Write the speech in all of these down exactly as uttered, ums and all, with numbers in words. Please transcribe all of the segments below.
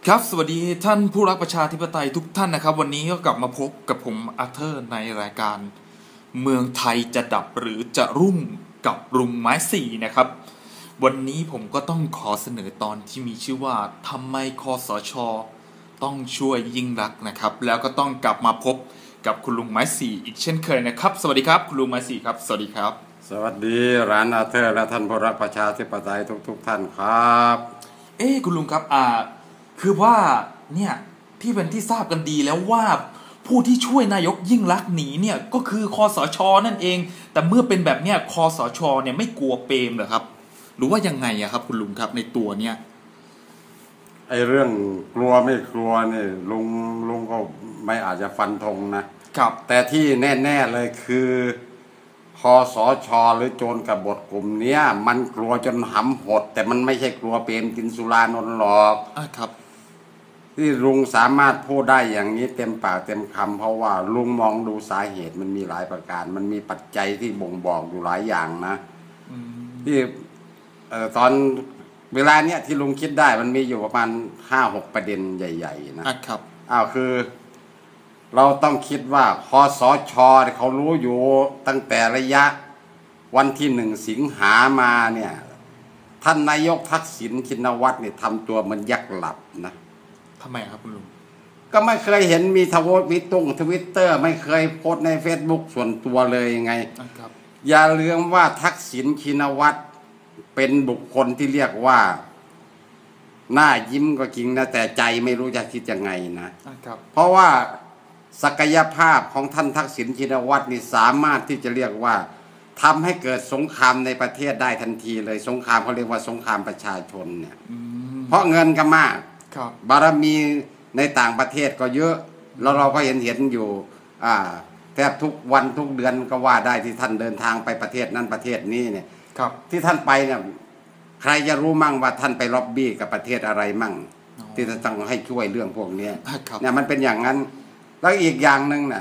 ครับสวัสดีท่านผู้รักประชาธิปไตยทุกท่านนะครับวันนี้ก็กลับมาพบกับผมอาร์เธอร์ในรายการเมืองไทยจะดับหรือจะรุ่งกับลุงไม้สี่นะครับวันนี้ผมก็ต้องขอเสนอตอนที่มีชื่อว่าทำไมคสช.ต้องช่วยยิ่งรักนะครับแล้วก็ต้องกลับมาพบกับคุณลุงไม้สี่อีกเช่นเคยนะครับสวัสดีครับคุณลุงไม้สี่ครับสวัสดีครับสวัสดีร้านอาร์เธอร์และท่านผู้รักประชาธิปไตยทุกๆท่านครับเอ้คุณลุงครับอ่าคือว่าเนี่ยที่เป็นที่ทราบกันดีแล้วว่าผู้ที่ช่วยนายกยิ่งลักษณ์หนีเนี่ยก็คือคสช.นั่นเองแต่เมื่อเป็นแบบเนี้ยคสช.เนี่ยไม่กลัวเปรมเหรอครับหรือว่ายังไงอะครับคุณลุงครับในตัวเนี้ยไอเรื่องกลัวไม่กลัวนี่ลุงลุงก็ไม่อาจจะฟันธงนะครับแต่ที่แน่ๆเลยคือคสช.หรือโจรกบฏกลุ่มเนี้ยมันกลัวจนหำหดแต่มันไม่ใช่กลัวเปรมกินสุรานนท์หรอกอ่ะครับที่ลุงสามารถพูดได้อย่างนี้เต็มปากเต็มคำเพราะว่าลุงมองดูสาเหตุมันมีหลายประการมันมีปัจจัยที่บ่งบอกอยู่หลายอย่างนะที่เอ่อตอนเวลาเนี้ยที่ลุงคิดได้มันมีอยู่ประมาณห้าหกประเด็นใหญ่ๆนะอ่ะครับอ้าวคือเราต้องคิดว่าคสช.เขารู้อยู่ตั้งแต่ระยะวันที่หนึ่งสิงหามาเนี่ยท่านนายกทักษิณชินวัตรเนี่ยทำตัวเหมือนยักษ์หลับนะทำไมครับคุณลุงก็ไม่เคยเห็นมีทววิตตุ้งทวิตเตอร์ไม่เคยโพสใน Facebook ส่วนตัวเลยไงอย่าลืมว่าทักษิณชินวัตรเป็นบุคคลที่เรียกว่าหน้ายิ้มก็จริงนะแต่ใจไม่รู้จะคิดยังไงนะเพราะว่าศักยภาพของท่านทักษิณชินวัตรนี่สามารถที่จะเรียกว่าทำให้เกิดสงครามในประเทศได้ทันทีเลยสงครามเขาเรียกว่าสงครามประชาชนเนี่ยเพราะเงินก็มากบารมีในต่างประเทศก็เยอะแล้วเราก็เห็นเห็นอยู่อ่าแทบทุกวันทุกเดือนก็ว่าได้ที่ท่านเดินทางไปประเทศนั้นประเทศนี้เนี่ยที่ท่านไปเนี่ยใครจะรู้มั่งว่าท่านไปล็อบบี้กับประเทศอะไรมั่งที่จะต้องให้ช่วยเรื่องพวกนี้เนี่ยมันเป็นอย่างนั้นแล้วอีกอย่างหนึ่งน่ะ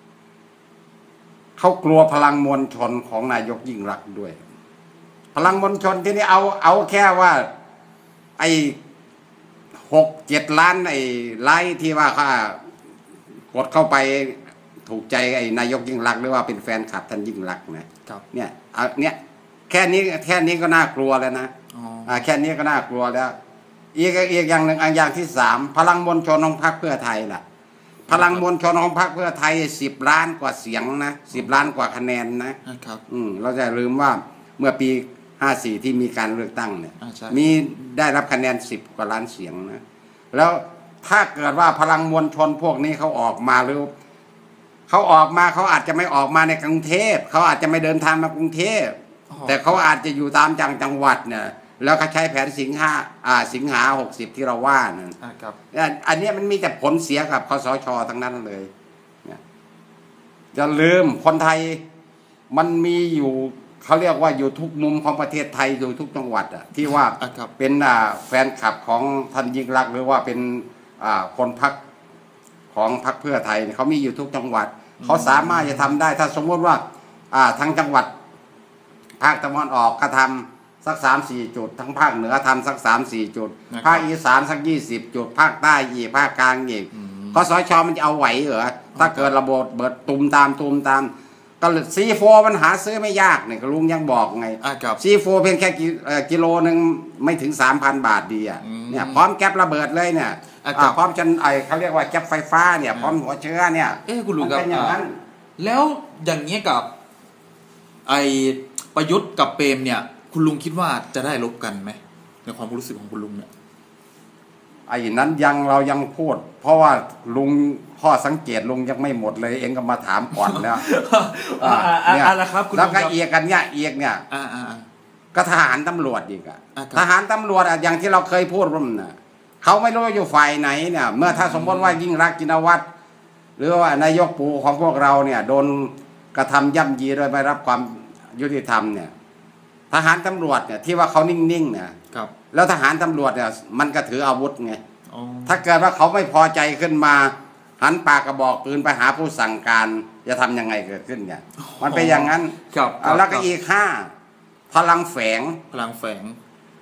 เขากลัวพลังมวลชนของนายกยิ่งรักษณ์ด้วยพลังมวลชนที่นี่เอาเอาแค่ว่าไอ้หกเจ็ดล้านไอ้ไลค์ที่ว่าเขากดเข้าไปถูกใจไอ้นายกยิ่งรักษณ์หรือว่าเป็นแฟนคลับท่านยิ่งรักษณ์นะเนี่ยเอาเนี่ยแค่นี้แค่นี้ก็น่ากลัวแล้วนะอ่าแค่นี้ก็น่ากลัวแล้วอีกอีกอย่างหนึ่งอันอย่างที่สามพลังมวลชนของพรรคเพื่อไทยล่ะพลังมวลชนของพรรคเพื่อไทยสิบล้านกว่าเสียงนะสิบล้านกว่าคะแนนนะครับอืมเราจะลืมว่าเมื่อปีห้าสี่ที่มีการเลือกตั้งเนี่ยมีได้รับคะแนนสิบกว่าล้านเสียงนะแล้วถ้าเกิดว่าพลังมวลชนพวกนี้เขาออกมาหรือเขาออกมาเขาอาจจะไม่ออกมาในกรุงเทพเขาอาจจะไม่เดินทางมากรุงเทพแต่เขาอาจจะอยู่ตามจังจังหวัดเนี่ยแล้วก็ใช้แผนสิงหาอ่าสิงหาหกสิบที่เราว่านั่นอันนี้มันมีแต่ผลเสียกับคสช.ทั้งนั้นเลยเนี่ยจะลืมคนไทยมันมีอยู่เขาเรียกว่าอยู่ทุกมุมของประเทศไทยอยู่ทุกจังหวัดอ่ะที่ว่าเป็นอ่าแฟนคลับของท่านยิ่งรักษณ์หรือว่าเป็นอ่าคนพรรคของพรรคเพื่อไทยเขามีอยู่ทุกจังหวัดเขาสามารถจะทำได้ถ้าสมมติว่าอ่าทั้งจังหวัดภาคตะวันออกก็ทำสักสามสี่จุดทั้งภาคเหนือทำสักสามสี่จุดภาคอีสานสักยี่สิบจุดภาคใต้อีกภาคกลางอีกคสช.มันจะเอาไหวเหรอถ้าเกิดระบบเบิดตุ่มตามตุ่มตามก็ซีโฟมันหาซื้อไม่ยากเนี่ยลุงยังบอกไงซีโฟเพียงแค่กิโลนึงไม่ถึงสามพันบาทดีอ่ะเนี่ยพร้อมแก๊ประเบิดเลยเนี่ยพร้อมจนไอเขาเรียกว่าแก๊ปไฟฟ้าเนี่ยพร้อมหัวเชื้อเนี่ยเอ้คุณลุงครับแล้วอย่างเงี้ยกับไอประยุทธ์กับเปรมเนี่ยคุณลุงคิดว่าจะได้ลบกันไหมในความรู้สึกของคุณลุงเนี่ยไอ้นั้นยังเรายังพูดเพราะว่าลุงข้อสังเกตลุงยังไม่หมดเลยเองก็มาถามก่อนแล้วเนี่ยแล้วก็เอียกันเนี่ยเอียกเนี่ยก็ทหารตำรวจอีกอะทหารตำรวจอะอย่างที่เราเคยพูดร่วมน่ะเขาไม่รู้อยู่ฝ่ายไหนเนี่ยเมื่อถ้าสมมติว่ายิ่งรักษณ์ชินวัตรหรือว่านายกปู่ของพวกเราเนี่ยโดนกระทำย่ำยีโดยไม่รับความยุติธรรมเนี่ยทหารตำรวจเนี่ยที่ว่าเขานิ่งๆเนี่ยแล้วทหารตำรวจเนี่ยมันก็ถืออาวุธไงถ้าเกิดว่าเขาไม่พอใจขึ้นมาหันปากกระบอกปืนไปหาผู้สั่งการจะทำยังไงเกิดขึ้นเนี่ยมันเป็นอย่างนั้นแล้วก็อีกห้าพลังแฝงพลังแฝง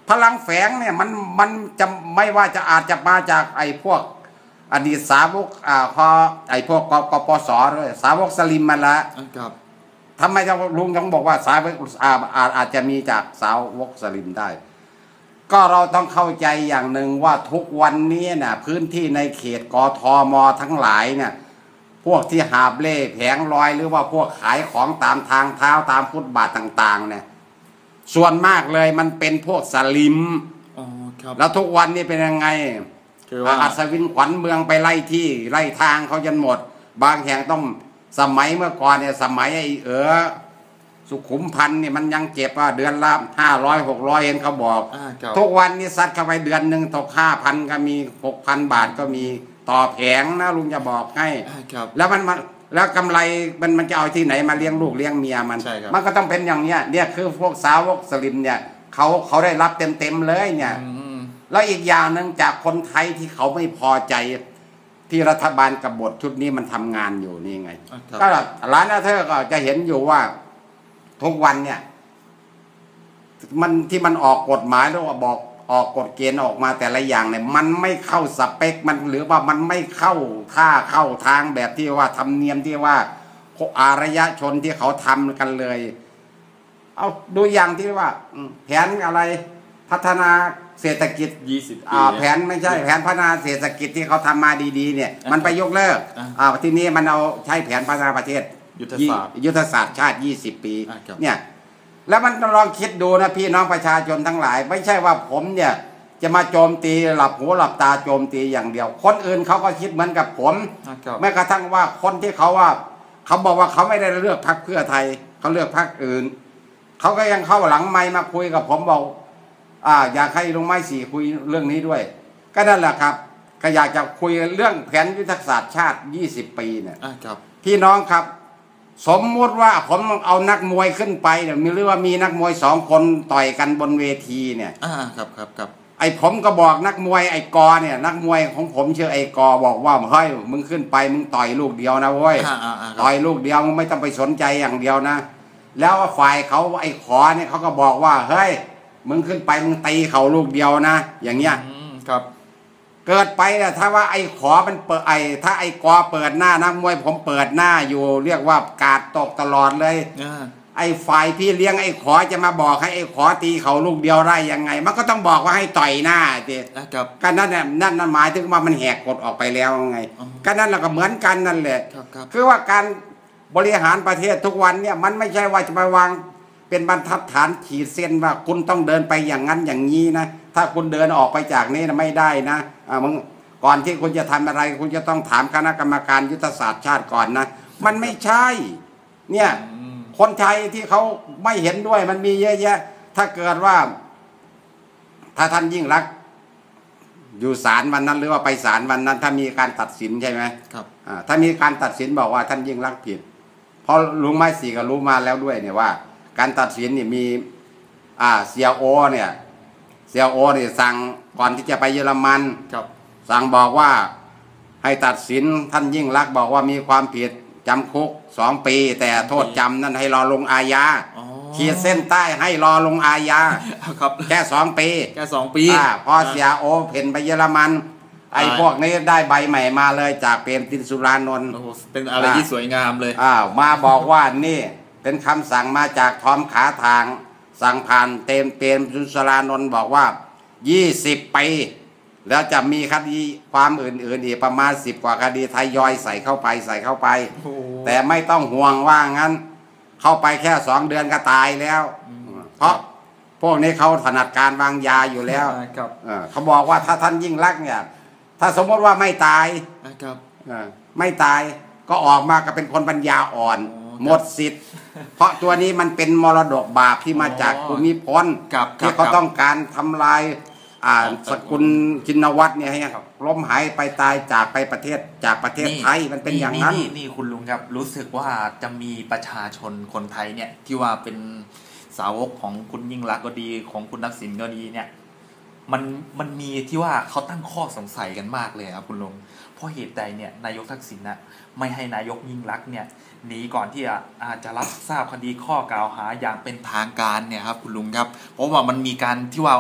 พลังแฝงเนี่ยมันมันจะไม่ว่าจะอาจจะมาจากไอ้พวกอดีตสาวกอ่าพอไอ้พวกกปสด้วยสาวกสลิมมาละครับทำไมจะลุงต้องบอกว่าสาวกอาอาอาจจะมีจากสาวกสลิมได้ก็เราต้องเข้าใจอย่างหนึ่งว่าทุกวันนี้เนี่ยพื้นที่ในเขตกทมทั้งหลายเนี่ยพวกที่หาบเล่แผงลอยหรือว่าพวกขายของตามทางเท้าตามฟุตบาทต่างๆเนี่ยส่วนมากเลยมันเป็นพวกสลิมอ๋อครับแล้วทุกวันนี้เป็นยังไงอัศวินขวัญเมืองไปไล่ที่ไล่ทางเขาจนหมดบางแห่งต้องสมัยเมื่อก่อนเนี่ยสมัยไอ้เออสุขุมพันธ์เนี่ยมันยังเก็บว่าเดือนละห้าร้อยหกร้อยเห็นเขาบอกทุกวันนี้ซัดเข้าไปเดือนหนึ่งตกห้าพันก็มีหกพันบาทก็มีต่อแผงนะลุงจะบอกให้แล้วมันมันแล้วกำไรมันมันจะเอาที่ไหนมาเลี้ยงลูกเลี้ยงเมียมันมันก็ต้องเป็นอย่างเนี้ยเนี่ยคือพวกสาวกสลิมเนี่ยเขาเขาได้รับเต็มเต็มเลยเนี่ยแล้วอีกอย่างหนึ่งจากคนไทยที่เขาไม่พอใจที่รัฐบาลกบฏชุดนี้มันทำงานอยู่นี่ไงก็ร้านอาเธอร์ก็จะเห็นอยู่ว่าทุกวันเนี่ยมันที่มันออกกฎหมายหรือว่าบอกออกกฎเกณฑ์ออกมาแต่ละอย่างเนี่ยมันไม่เข้าสเปคมันหรือว่ามันไม่เข้าท่าเข้าทางแบบที่ว่าธรรมเนียมที่ว่าอารยชนที่เขาทำกันเลยเอาดูอย่างที่ว่าแผนอะไรพัฒนาเศรษฐกิจยี่สิบปีแผนไม่ใช่แผนพัฒนาเศรษฐกิจที่เขาทำมาดีๆเนี่ยมันไปยกเลิกอ่าทีนี้มันเอาใช้แผนพัฒนาประเทศยุทธศาสตร์ยุทธศาสตร์ชาติยี่สิบปีเนี่ยแล้วมันลองคิดดูนะพี่น้องประชาชนทั้งหลายไม่ใช่ว่าผมเนี่ยจะมาโจมตีหลับหูหลับตาโจมตีอย่างเดียวคนอื่นเขาก็คิดเหมือนกับผมแม้กระทั่งว่าคนที่เขาว่าเขาบอกว่าเขาไม่ได้เลือกพรรคเพื่อไทยเขาเลือกพรรคอื่นเขาก็ยังเข้าหลังไมค์มาคุยกับผมบอกอ่าอยากให้ลุงไม้สี่คุยเรื่องนี้ด้วยก็นั่นแหละครับก็อยากจะคุยเรื่องแผนยุทธศาสตร์ชาติยี่สิบปีเนี่ยพี่น้องครับสมมุติว่าผมเอานักมวยขึ้นไปเนี่ยมีหรือว่ามีนักมวยสองคนต่อยกันบนเวทีเนี่ยอ่าครับครับครับไอ้ผมก็บอกนักมวยไอ้กอเนี่ยนักมวยของผมชื่อไอ้กอบอกว่าเฮ้ยมึงขึ้นไปมึงต่อยลูกเดียวนะเว้ยต่อยลูกเดียวมึงไม่ต้องไปสนใจอย่างเดียวนะแล้วฝ่ายเขาไอ้ขอเนี่ยเขาก็บอกว่าเฮ้ยมึงขึ้นไปมึงตีเขาลูกเดียวนะอย่างเงี้ยครับเกิดไปเนี่ยถ้าว่าไอ้ขอมันเปิดไอ้ถ้าไอ้กอเปิดหน้านักมวยผมเปิดหน้าอยู่เรียกว่ากาดตกตลอดเลยไอ้ฝ่ายพี่เลี้ยงไอ้ขอจะมาบอกให้ไอ้ขอตีเขาลูกเดียวได้ยังไงมันก็ต้องบอกว่าให้ต่อยหน้าสิก็นั่นเนี่ยนั่นนั่นหมายถึงว่ามันแหกกฎออกไปแล้วไงก็นั่นแหละก็เหมือนกันนั่นแหละคือว่าการบริหารประเทศทุกวันเนี่ยมันไม่ใช่ว่าจะมาวางเป็นบรรทัดฐานขีดเส้นว่าคุณต้องเดินไปอย่างนั้นอย่างนี้นะถ้าคุณเดินออกไปจากนี้นะไม่ได้นะอ่ามึงก่อนที่คุณจะทำอะไรคุณจะต้องถามคณะกรรมการยุทธศาสตร์ชาติก่อนนะมันไม่ใช่เนี่ยคนไทยที่เขาไม่เห็นด้วยมันมีเยอะแยะถ้าเกิดว่าถ้าท่านยิ่งรักอยู่ศาลวันนั้นหรือว่าไปศาลวันนั้นถ้ามีการตัดสินใช่ไหมครับอ่าถ้ามีการตัดสินบอกว่าท่านยิ่งรักผิดเพราะลุงไม้สี่ก็รู้มาแล้วด้วยเนี่ยว่าการตัดสินนี่มีอ่าเซียโอเนี่ยเซียโอเนี่ยสั่งก่อนที่จะไปเยอรมันสั่งบอกว่าให้ตัดสินท่านยิ่งรักบอกว่ามีความผิดจำคุกสองปีแต่โทษจำนั้นให้รอลงอาญาขีดเส้นใต้ให้รอลงอาญาแค่สองปีแค่สองปีพอเซียโอเพ่นไปเยอรมันไอ้พวกนี้ได้ใบใหม่มาเลยจากเปรมตินสุรานนท์เป็นอะไรที่สวยงามเลยอ้าวมาบอกว่านี่เป็นคำสั่งมาจากทอมขาทางสั่งผ่านเต็มเปรมตินสุรานนท์บอกว่ายี่สิบปีแล้วจะมีคดีความอื่นๆอีกประมาณสิบกว่าคดีทยอยใส่เข้าไปใส่เข้าไปแต่ไม่ต้องห่วงว่างั้นเข้าไปแค่สองเดือนก็ตายแล้วเพราะพวกนี้เขาถนัดการวางยาอยู่แล้วเขาบอกว่าถ้าท่านยิ่งรักเนี่ยถ้าสมมติว่าไม่ตายไม่ตายก็ออกมาก็เป็นคนปัญญาอ่อนหมดสิทธิ์เพราะตัวนี้มันเป็นมรดกบาปที่มาจากภูมิพลที่เขาต้องการทำลายสกุลชินวัตรเนี่ยให้ล้มหายไปตายจากไปประเทศจากประเทศไทยมันเป็นอย่างนั้นนี่คุณลุงครับรู้สึกว่าจะมีประชาชนคนไทยเนี่ยที่ว่าเป็นสาวกของคุณยิ่งรักษณ์ก็ดีของคุณทักษิณก็ดีเนี่ยมันมันมีที่ว่าเขาตั้งข้อสงสัยกันมากเลยครับคุณลุงเพราะเหตุใดเนี่ยนายกทักษิณนะไม่ให้นายกยิ่งรักษณ์เนี่ยหนีก่อนที่อาจจะรับทราบคดีข้อกล่าวหาอย่างเป็นทางการเนี่ยครับคุณลุงครับเพราะว่ามันมีการที่ว่า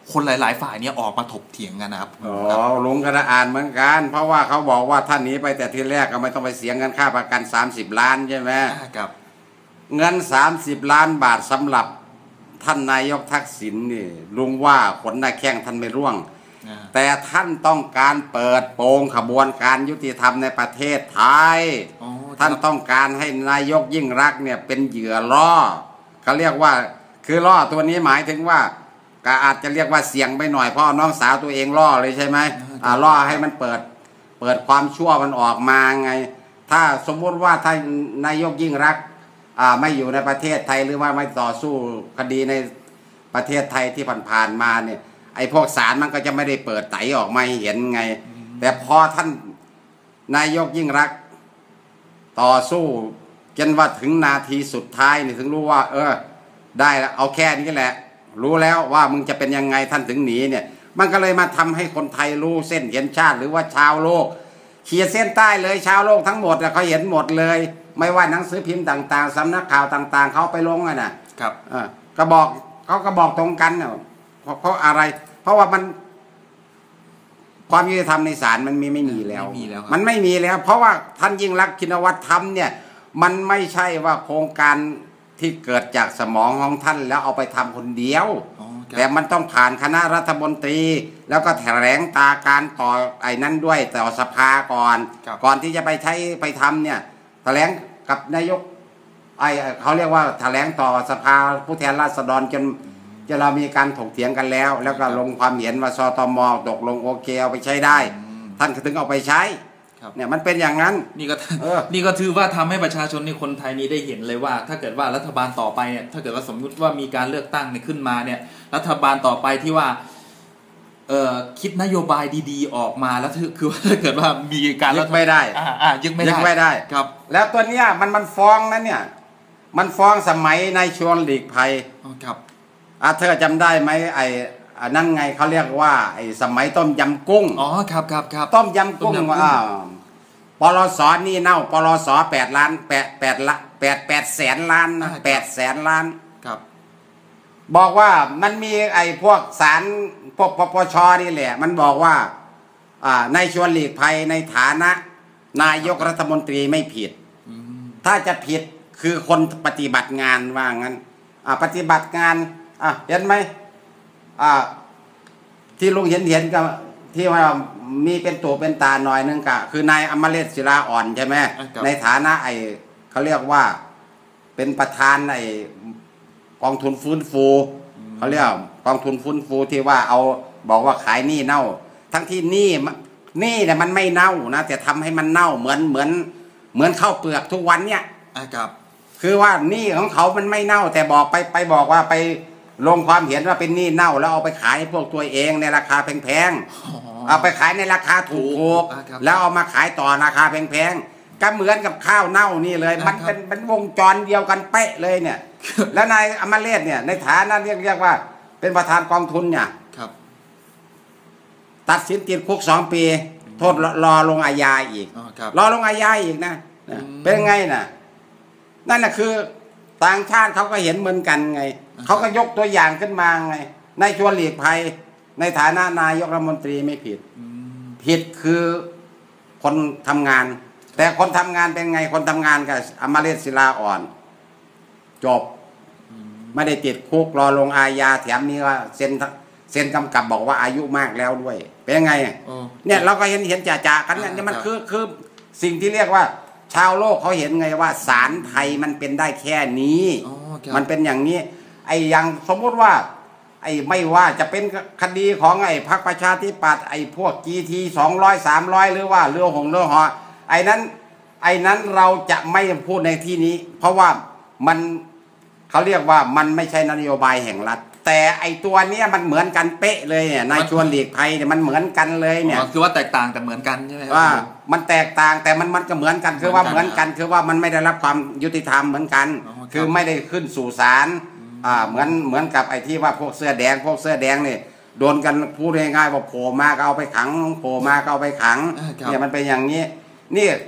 คนหลายๆฝ่ายเนี่ยออกมาถกเถียงกันนะครับอ๋อลุงก็ได้อ่านเหมือนกันเพราะว่าเขาบอกว่าท่านหนีไปแต่ทีแรกก็ไม่ต้องไปเสียเงินค่าประกันสามสิบล้านใช่ไหมครับเงินสามสิบล้านบาทสำหรับท่านนายกทักษิณนี่ลุงว่าขนหน้าแข้งท่านไม่ร่วงแต่ท่านต้องการเปิดโปงขบวนการยุติธรรมในประเทศไทยท่านต้องการให้นายกยิ่งรักเนี่ยเป็นเหยื่อล่อเขาเรียกว่าคือล่อตัวนี้หมายถึงว่าก็อาจจะเรียกว่าเสี่ยงไปหน่อยเพราะน้องสาวตัวเองล่อเลยใช่ไหมอ่าล่อให้มันเปิดเปิดความชั่วมันออกมาไงถ้าสมมติว่าถ้านายกยิ่งรักอ่าไม่อยู่ในประเทศไทยหรือว่าไม่ต่อสู้คดีในประเทศไทยที่ผ่านๆมาเนี่ยไอ้พวกศาลมันก็จะไม่ได้เปิดไตออกมาเห็นไงแต่พอท่านนายกยิ่งรักต่อสู้จนว่าถึงนาทีสุดท้ายนี่ถึงรู้ว่าเออได้แล้วเอาแค่นี้แหละรู้แล้วว่ามึงจะเป็นยังไงท่านถึงหนีเนี่ยมันก็เลยมาทำให้คนไทยรู้เส้นเห็นชาติหรือว่าชาวโลกขีดเส้นใต้เลยชาวโลกทั้งหมดเขาเห็นหมดเลยไม่ว่าหนังสือพิมพ์ต่างๆสำนักข่าวต่างๆเขาไปลงอ่ะนะครับเออก็บอกเขาก็บอกตรงกันเนี่ยเพราะอะไรเพราะว่ามันความยุติธรรมในศาลมันมีไม่มีแล้วมันไม่มีแล้วเพราะว่าท่านยิ่งรักชินวัตรทำเนี่ยมันไม่ใช่ว่าโครงการที่เกิดจากสมองของท่านแล้วเอาไปทำคนเดียวแต่มันต้องผ่านคณะรัฐมนตรีแล้วก็แถลงตาการต่อไอ้นั้นด้วยต่อสภาก่อนก่อนที่จะไปใช้ไปทำเนี่ยแถลงกับนายกไอ้เขาเรียกว่าแถลงต่อสภาผู้แทนราษฎรจนจะเรามีการถกเถียงกันแล้วแล้วก็ลงความเห็นว่าสตมตกลงโอเคเอาไปใช้ได้ท่านถึงเอาไปใช้เนี่ยมันเป็นอย่างนั้นนี่ก็นี่ก็ถือว่าทำให้ประชาชนในคนไทยนี้ได้เห็นเลยว่าถ้าเกิดว่ารัฐบาลต่อไปเนี่ยถ้าเกิดว่าสมมุติว่ามีการเลือกตั้งเนี่ยขึ้นมาเนี่ยรัฐบาลต่อไปที่ว่าเอ่อคิดนโยบายดีๆออกมาแล้วคือว่าถ้าเกิดว่ามีการยึดไม่ได้อ่าอ่ายึดไม่ได้ยึดไม่ได้ครับแล้วตัวเนี้ยมันมันฟ้องนะเนี่ยมันฟ้องสมัยนายชวนหลีกภัยอ๋อครับอาเธอจำได้ไหมไอ้นั่นไงเขาเรียกว่าไอ้สมัยต้มยำกุ้งอ๋อครับครับครับต้มยำกุ้งว่าปลสนี่เน่าปลสแปดล้านแปดแปดละแปดแปดแสนล้านนะแปดแสนล้านครับบอกว่ามันมีไอ้พวกศาลพวกปปชนี่แหละมันบอกว่าอ่าในชวนหลีกภัยในฐานะนายกรัฐมนตรีไม่ผิดถ้าจะผิดคือคนปฏิบัติงานว่างั้นอ่าปฏิบัติงานอ่ะเห็นไหมอ่าที่ลุงเห็นเห็นก็ที่ว่ามีเป็นตัวเป็นตาหน่อยนึงกะคือนายอมฤตศิลาอ่อนใช่ไหมในฐานะไอ้เขาเรียกว่าเป็นประธานไอ้กองทุนฟื้นฟูเขาเรียกกองทุนฟื้นฟูที่ว่าเอาบอกว่าขายหนี้เน่าทั้งที่หนี้หนี้เนี่ยมันไม่เน่านะแต่ทำให้มันเน่าเหมือนเหมือนเหมือนข้าวเปลือกทุกวันเนี่ยครับคือว่าหนี้ของเขามันไม่เน่าแต่บอกไปไปบอกว่าไปลงความเห็นว่าเป็นหนี้เน่าแล้วเอาไปขายให้พวกตัวเองในราคาแพงๆเอาไปขายในราคาถูกๆแล้วเอามาขายต่อราคาแพงๆก็เหมือนกับข้าวเน่านี่เลยมันเป็นเป็นวงจรเดียวกันเป๊ะเลยเนี่ยแล้วนายอมฤตเนี่ยในฐานะเรียกเรียกว่าเป็นประธานกองทุนเนี่ยตัดสินติดคุกสองปีโทษรอลงอาญาอีกรอลงอาญาอีกนะเป็นไงน่ะนั่นแหละคือต่างชาติเขาก็เห็นเหมือนกันไงเขาก็ยกตัวอย่างขึ้นมาไงนายชวนหลีกภัยในฐานะนายกรัฐมนตรีไม่ผิดผิดคือคนทำงานแต่คนทำงานเป็นไงคนทำงานกับอมฤตศิลาอ่อนจบไม่ได้ติดคุกรอลงอาญาแถมนี้ว่าเซ็นเซ็นกำกับบอกว่าอายุมากแล้วด้วยเป็นไงเนี่ยเราก็เห็นเห็นจ่าๆกันเนี่ยมันคือคือสิ่งที่เรียกว่าชาวโลกเขาเห็นไงว่าศาลไทยมันเป็นได้แค่นี้มันเป็นอย่างนี้ไอ้อย่างสมมติว่าไอ้ไม่ว่าจะเป็นคดีของไอ้พรรคประชาธิปัตย์ไอ้พวก จี ที สองร้อย สามร้อยหรือว่าเรือหงเรือหอไอ้นั้นไอ้นั้นเราจะไม่พูดในที่นี้เพราะว่ามันเขาเรียกว่ามันไม่ใช่นโยบายแห่งรัฐแต่ไอ้ตัวเนี้ยมันเหมือนกันเป๊ะเลยเนี่ยนายชวนหลีกภัยเนี่ยมันเหมือนกันเลยเนี่ยคือว่าแตกต่างแต่เหมือนกันใช่ไหมว่ามันแตกต่างแต่มันมันก็เหมือนกันคือว่าเหมือนกันคือว่ามันไม่ได้รับความยุติธรรมเหมือนกันคือไม่ได้ขึ้นสู่ศาลอ่าเหมือนเหมือนกับไอ้ที่ว่าพวกเสื้อแดงพวกเสื้อแดงเนี่ยโดนกันพูดง่ายๆว่าโผล่มาก็เอาไปขังโผล่มาก็เอาไปขังเนี่ยมันเป็นอย่างนี้นี่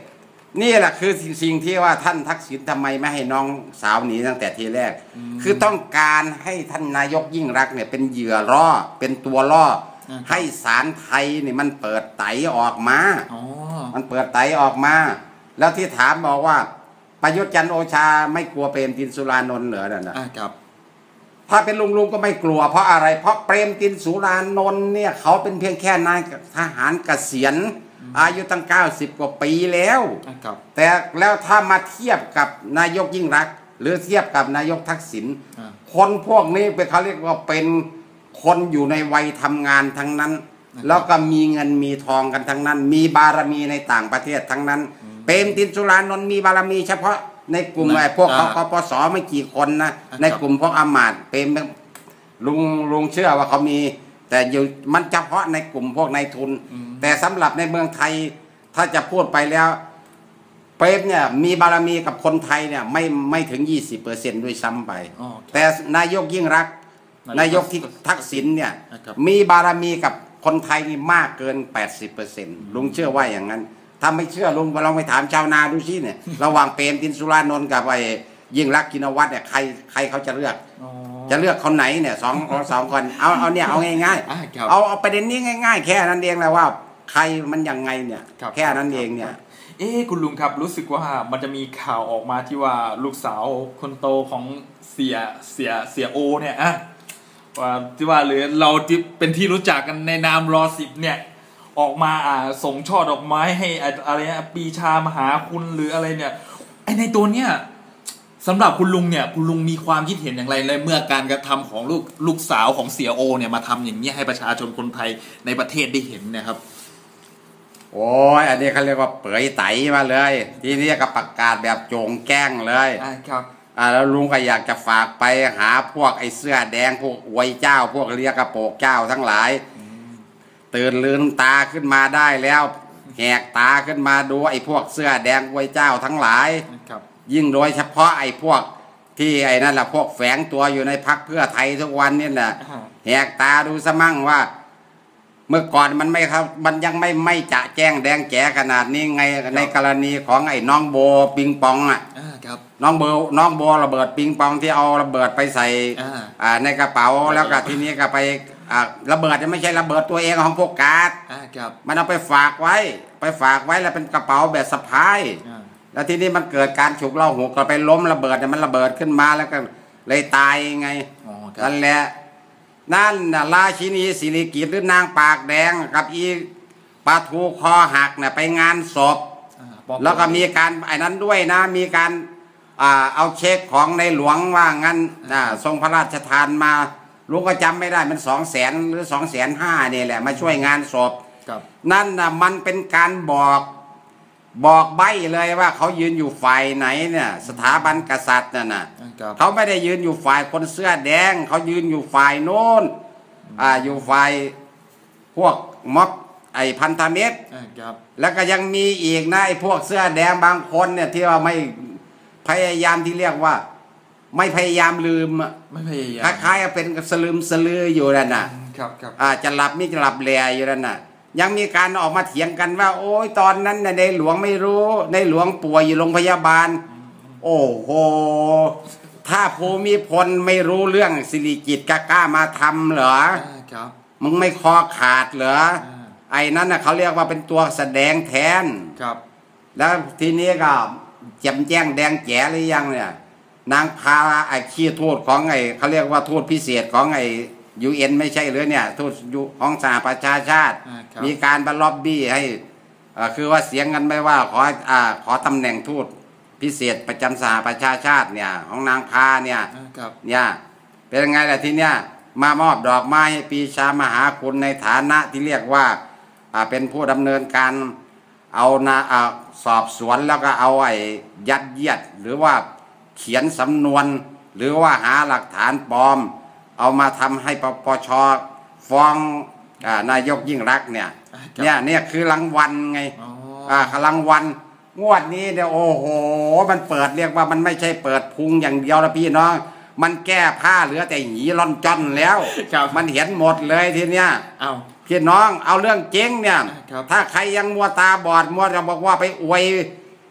นี่แหละคือสิ่งที่ว่าท่านทักษิณทำไมไม่ให้น้องสาวหนีตั้งแต่ทีแรกคือต้องการให้ท่านนายกยิ่งรักเนี่ยเป็นเหยื่อล่อเป็นตัวล่อให้ศาลไทยเนี่ยมันเปิดไตออกมามันเปิดไตออกมาแล้วที่ถามบอกว่าประยุทธ์จันทร์โอชาไม่กลัวเปรมติณสุรานนท์เหรอนั่นนะครับถ้าเป็นลุงลุงก็ไม่กลัวเพราะอะไรเพราะเปรมติณสุรานนท์เนี่ยเขาเป็นเพียงแค่นายทหารเกษียณอายุตั้งเก้าสิบกว่าปีแล้วแต่แล้วถ้ามาเทียบกับนายกยิ่งรักหรือเทียบกับนายกทักษิณคนพวกนี้เป็นเขาเรียกว่าเป็นคนอยู่ในวัยทำงานทั้งนั้นแล้วก็มีเงินมีทองกันทั้งนั้นมีบารมีในต่างประเทศทั้งนั้นเปรมติณสุรานนท์มีบารมีเฉพาะในกลุ่มไอ้พวกเขากปสไม่กี่คนนะในกลุ่มพวกอำมาตย์เปรมลุงลุงเชื่อว่าเขามีแต่อยู่มันเฉพาะในกลุ่มพวกนายทุนแต่สำหรับในเมืองไทยถ้าจะพูดไปแล้วเปรมเนี่ยมีบารมีกับคนไทยเนี่ยไม่ไม่ถึง ยี่สิบเปอร์เซ็นต์ ด้วยซ้ำไปแต่นายกยิ่งรักนายกที่ทักษิณเนี่ยมีบารมีกับคนไทยนี่มากเกิน แปดสิบเปอร์เซ็นต์ ลุงเชื่อว่าอย่างนั้นถ้าไม่เชื่อลุงลองไปถามชาวนาดูสิเนี่ยระหว่างเปรมติณสุรานนท์กับไอ้ยิ่งรักชินวัตรเนี่ยใครใครเขาจะเลือกจะเลือกคนไหนเนี่ยสองสองคนเอาเอาเนี่ยเอาง่ายๆเอาเอาประเด็นนี้ง่ายๆแค่นั้นเองแหละว่าใครมันยังไงเนี่ยแค่นั้นเองเนี่ยเอ๊คุณลุงครับรู้สึกว่ามันจะมีข่าวออกมาที่ว่าลูกสาวคนโตของเสียเสียเสียโอเนี่ยอะว่าที่ว่าหรือเราที่เป็นที่รู้จักกันในนามรอสิบเนี่ยออกมาอ่าส่งช่อดอกไม้ให้อะไรนะปีชามหาคุณหรืออะไรเนี่ยไอในตัวเนี้ยสำหรับคุณลุงเนี่ยคุณลุงมีความคิดเห็นอย่างไรในเมื่อการกระทำของลูกลูกสาวของเสียโอเนี่ยมาทำอย่างนี้ให้ประชาชนคนไทยในประเทศได้เห็นนะครับโอ้ยอันนี้เขาเรียกว่าเผยไตมาเลยทีนี้ก็ประกาศแบบโจงแจ้งเลยอ่าครับอ่าแล้วลุงก็อยากจะฝากไปหาพวกไอ้เสื้อแดงพวกอวยเจ้าพวกเรียกกระโปงเจ้าทั้งหลายตื่นลืมตาขึ้นมาได้แล้วแหกตาขึ้นมาดูไอ้พวกเสื้อแดงอวยเจ้าทั้งหลายยิ่งโดยเฉพาะไอ้พวกที่ไอ้นั่นแหละพวกแฝงตัวอยู่ในพรรคเพื่อไทยทุกวันนี่แหละแหกตาดูซะมั่งว่าเมื่อก่อนมันไม่ครับมันยังไม่ไม่จะแจ้งแดงแจ๋ขนาดนี้ไงในกรณีของไอ้น้องโบปิงปองอ่ะน้องโบน้องโบระเบิดปิงปองที่เอาระเบิดไปใส่อ่าในกระเป๋าแล้วก็ทีนี้ก็ไปอ่าระเบิดจะไม่ใช่ระเบิดตัวเองของพวกกาดมันเอาไปฝากไว้ไปฝากไว้แล้วเป็นกระเป๋าแบบสะพายแล้วทีนี้มันเกิดการฉุกเล่าหัวก็ไปล้มระเบิดเนี่ยมันระเบิดขึ้นมาแล้วก็เลยตายไงนั่นแหละนั่นน่ะราชินีสิริกิติ์หรือนางปากแดงกับอีปลาทูคอหักเนี่ยไปงานศพแล้วก็มีการไอ้นั้นด้วยนะมีการอ่าเอาเช็คของในหลวงว่างั้นอ่าทรงพระราชทานมาลุงก็จำไม่ได้มันสองแสนหรือสองแสนห้าเนี่ยแหละมาช่วยงานศพนั่นน่ะมันเป็นการบอกบอกใบ้เลยว่าเขายืนอยู่ฝ่ายไหนเนี่ยสถาบันกษัตริย์น่ะนะเขาไม่ได้ยืนอยู่ฝ่ายคนเสื้อแดงเขายืนอยู่ฝ่ายโน้นอ่าอยู่ฝ่ายพวกม็อบไอ้พันธมิตรแล้วก็ยังมีอีกนะไอ้พวกเสื้อแดงบางคนเนี่ยที่ว่าไม่พยายามที่เรียกว่าไม่พยายามลืมไม่พยายามคล้ายๆเป็นสลืมสลืออยู่นั่นน่ะครับครับอ่าจะหลับนี่จะหลับแหลอยู่นั่นน่ะยังมีการออกมาเถียงกันว่าโอ้ยตอนนั้นในหลวงไม่รู้ในหลวงป่วยอยู่โรงพยาบาลโอ้โหถ้าภูมิพลไม่รู้เรื่องสิริกิติ์กล้ามาทำเหรอมึงไม่คอขาดเหรอไอ้นั้นน่ะเขาเรียกว่าเป็นตัวแสดงแทนครับแล้วทีนี้ก็แจ่มแจ้งแดงแจ๋หรือยังเนี่ยนางพาไอ้ขี้ทูตของไอ้เขาเรียกว่าทูตพิเศษของไอ้ยูเอ็นไม่ใช่หรือเนี่ยทูตของสหประชาชาติมีการบล็อบบี้ให้คือว่าเสียงกันไม่ว่าขออ่าขอตำแหน่งทูตพิเศษประจำสหประชาชาติเนี่ยของนางพาเนี่ยเนี่ยเป็นยังไงล่ะทีเนี้ยมามอบดอกไม้ให้ปีชามหาคุณในฐานะที่เรียกว่าเป็นผู้ดำเนินการเอานะสอบสวนแล้วก็เอาไอ้ยัดเยียดหรือว่าเขียนสำนวนหรือว่าหาหลักฐานปลอมเอามาทำให้ปปชฟ้องนายกยิ่งรักเนี่ยเนี่ยเนี่ยคือรางวัลไงอ่ารางวัลงวดนี้เนี่ยโอ้โหมันเปิดเรียกว่ามันไม่ใช่เปิดพุงอย่างเดียวนะพี่น้องมันแก้ผ้าเหลือแต่หีร่อนจ้อนแล้วมันเห็นหมดเลยทีเนี้ยเอาพี่น้องเอาเรื่องเจ๊งเนี่ยถ้าใครยังมัวตาบอดมัวจะบอกว่าไปอวย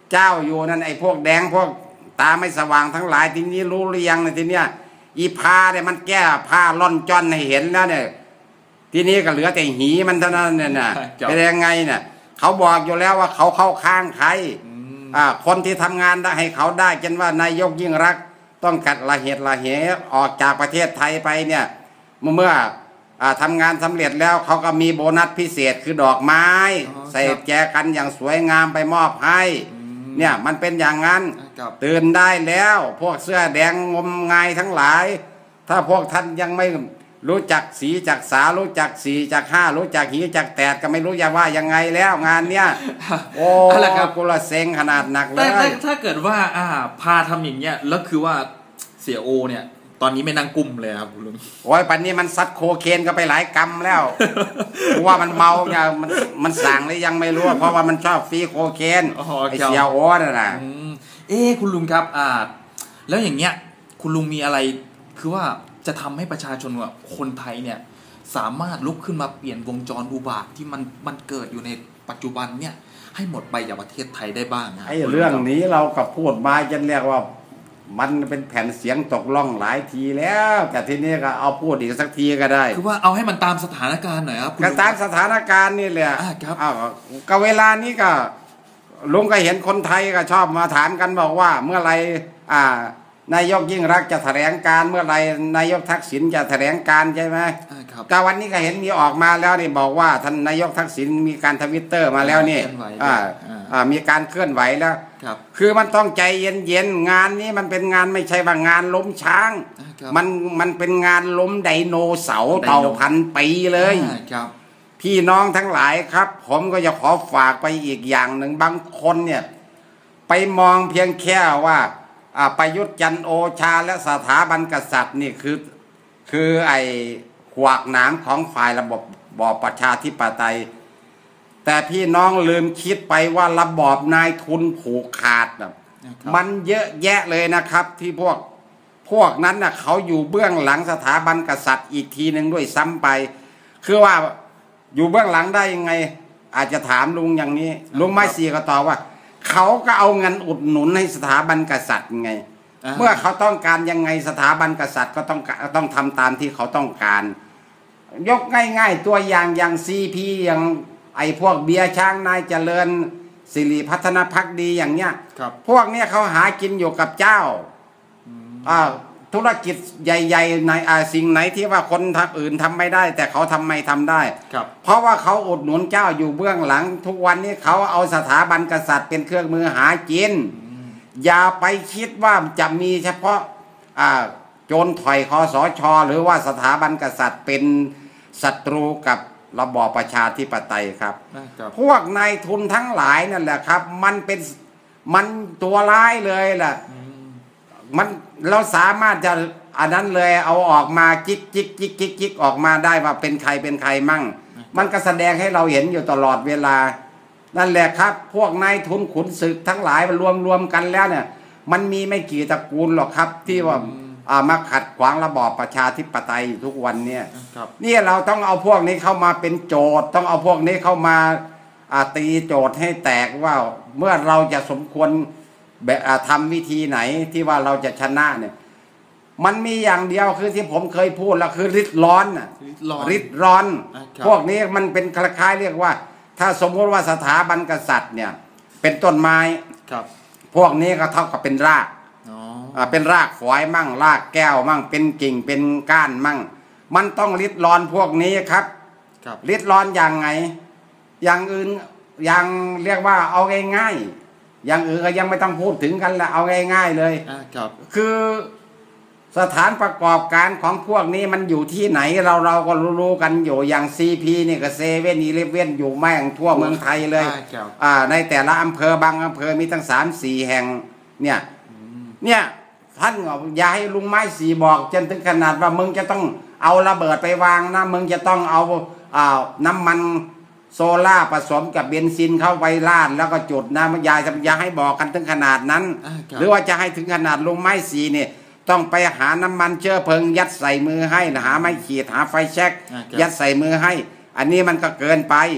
เจ้าอยู่นั่นไอ้พวกแดงพวกตาไม่สว่างทั้งหลายทีนี้รู้หรือยังในทีเนี้ยอีพาเนี่ยมันแก้ผ้าล่อนจ้อนให้เห็นแล้วเนี่ยทีนี้ก็เหลือแต่หีมันเท่านั้นเนี่ยนะเป็นยังไงเนี่ยเขาบอกอยู่แล้วว่าเขาเข้าข้างใครอ่าคนที่ทำงานได้ให้เขาได้จนว่านายกยิ่งรักต้องกัดละเหตุละเหตุออกจากประเทศไทยไปเนี่ยเมื่อทำงานสำเร็จแล้วเขาก็มีโบนัสพิเศษคือดอกไม้ใส่แจกันอย่างสวยงามไปมอบให้เนี่ยมันเป็นอย่างนั้นตื่นได้แล้วพวกเสื้อแดงงมงายทั้งหลายถ้าพวกท่านยังไม่รู้จักสีจักสารู้จักสีจักห้ารู้จักหีจักแตดก็ไม่รู้จะว่ายังไงแล้วงานเนี้ยโอ้กุละเซ็งขนาดหนักเลยแต่ถ้าเกิดว่าอ่าพาทำอย่างเงี้ยแล้วคือว่าเสียโอเนี่ยตอนนี้ไม่นั่งกุมเลยครับคุณลุงโอ้ยปันนี้มันซัดโคเคนก็ไปหลายกรัมแล้วเพราะว่ามันเมาเนี่ยมันมันสั่งเลยยังไม่รู้เพราะว่ามันชอบฟรีโคเคนไอเสียโอนั่นแหละเอ๊คุณลุงครับอ่าแล้วอย่างเงี้ยคุณลุงมีอะไรคือว่าจะทำให้ประชาชนว่าคนไทยเนี่ยสามารถลุกขึ้นมาเปลี่ยนวงจรอุบาทที่มันมันเกิดอยู่ในปัจจุบันเนี่ยให้หมดไปจากประเทศไทยได้บ้างไอ้เรื่องนี้เราก็พูดมาจนเรียกว่ามันเป็นแผ่นเสียงตกล่องหลายทีแล้วแต่ทีนี้ก็เอาพูดอีกสักทีก็ได้คือว่าเอาให้มันตามสถานการณ์หน่อยครับก็ตามสถานการณ์นี่แหละอ้าวก็เวลานี้ก็ลุงก็เห็นคนไทยก็ชอบมาถามกันบอกว่าเมื่อไรอ่านายกยิ่งรักจะแถลงการเมื่อไรนายกทักษิณจะแถลงการใช่ไหมครับก็วันนี้ก็เห็นมีออกมาแล้วนี่บอกว่าท่านนายกทักษิณมีการทวิตเตอร์มาแล้วนี่อ่าอ่ามีการเคลื่อนไหวแล้วครับคือมันต้องใจเย็นๆงานนี้มันเป็นงานไม่ใช่ว่างานล้มช้างมันมันเป็นงานล้มไดโนเสาร์เต่าพันปีเลยครับพี่น้องทั้งหลายครับผมก็จะขอฝากไปอีกอย่างหนึ่งบางคนเนี่ยไปมองเพียงแค่ว่าประยุทธ์จันทร์โอชาและสถาบันกษัตริย์นี่คือคือไอ้ขวากหนามของฝ่ายระบบบอบประชาธิปไตยแต่พี่น้องลืมคิดไปว่าระบอบนายทุนผูกขาดนะมันเยอะแยะเลยนะครับที่พวกพวกนั้นน่ะเขาอยู่เบื้องหลังสถาบันกษัตริย์อีกทีหนึ่งด้วยซ้ำไปคือว่าอยู่เบื้องหลังได้ยังไงอาจจะถามลุงอย่างนี้ลุงไม่ซีก็ตอบว่าเขาก็เอาเงินอุดหนุนให้สถาบันกษัตริย์ไงเมื่อเขาต้องการยังไงสถาบันกษัตริย์ก็ต้องต้องทำตามที่เขาต้องการยกง่ายๆตัวอย่างอย่างซีพีอย่างไอ้พวกเบียร์ช้างนายเจริญสิริพัฒนพักดีอย่างเนี้ยพวกเนี้ยเขาหากินอยู่กับเจ้าอ่าธุรกิจใหญ่ๆในอ่าสิ่งไหนที่ว่าคนทางอื่นทำไม่ได้แต่เขาทำไม่ทำได้เพราะว่าเขาอุดหนุนเจ้าอยู่เบื้องหลังทุกวันนี้เขาเอาสถาบันกษัตริย์เป็นเครื่องมือหากินอย่าไปคิดว่าจะมีเฉพาะอ่าโจรถอยคสช.หรือว่าสถาบันกษัตริย์เป็นศัตรูกับระบอบประชาธิปไตยครับพวกนายทุนทั้งหลายนั่นแหละครับมันเป็นมันตัวร้ายเลยแหละมันเราสามารถจะอันนั้นเลยเอาออกมาจิกจิกจิกจิกจิกออกมาได้ว่าเป็นใครเป็นใครมั่งมันก็แสดงให้เราเห็นอยู่ตลอดเวลานั่นแหละครับพวกนายทุนขุนศึกทั้งหลายมารวมรวมกันแล้วเนี่ยมันมีไม่กี่ตระกูลหรอกครับที่ว่ามาขัดขวางระบอบประชาธิปไตยทุกวันเนี่ยนี่เราต้องเอาพวกนี้เข้ามาเป็นโจทย์ต้องเอาพวกนี้เข้ามาตีโจทย์ให้แตกว่าเมื่อเราจะสมควรแบบทำวิธีไหนที่ว่าเราจะชนะเนี่ยมันมีอย่างเดียวคือที่ผมเคยพูดแล้วคือริดร้อนน่ะริดร้อนพวกนี้มันเป็นคล้ายๆเรียกว่าถ้าสมมติว่าสถาบันกษัตริย์เนี่ยเป็นต้นไม้พวกนี้ก็เท่ากับเป็นรากเป็นรากฝอยมั่งรากแก้วมั่งเป็นกิ่งเป็นก้านมั่งมันต้องริดร้อนพวกนี้ครับริดร้อนอย่างไงอย่างอื่นอย่างเรียกว่าเอาง่ายๆอย่างอื่นก็ยังไม่ต้องพูดถึงกันละเอาง่ายๆเลยคือสถานประกอบการของพวกนี้มันอยู่ที่ไหนเราเราก็รู้ๆกันอยู่อย่าง ซี พี นี่ก็เซเว่นอีเลฟเว่นอยู่แม่งทั่วเมืองไทยเลยอ่าในแต่ละอำเภอบางอำเภอมีตั้งสามสี่แห่งเนี่ยเนี่ยท่านอย่าให้ลุงไม้สีบอกจนถึงขนาดว่ามึงจะต้องเอาระเบิดไปวางนะมึงจะต้องเอาอ่าน้ำมันโซล่าผสมกับเบนซินเข้าไปราดแล้วก็จุดนะมันยายอย่าให้บอกกันถึงขนาดนั้นหรือว่าจะให้ถึงขนาดลุงไม้สีเนี่ยต้องไปหาน้ำมันเชื้อเพลิงยัดใส่มือให้หาไม้ขีดหาไฟแช็กยัดใส่มือให้อันนี้มันก็เกินไป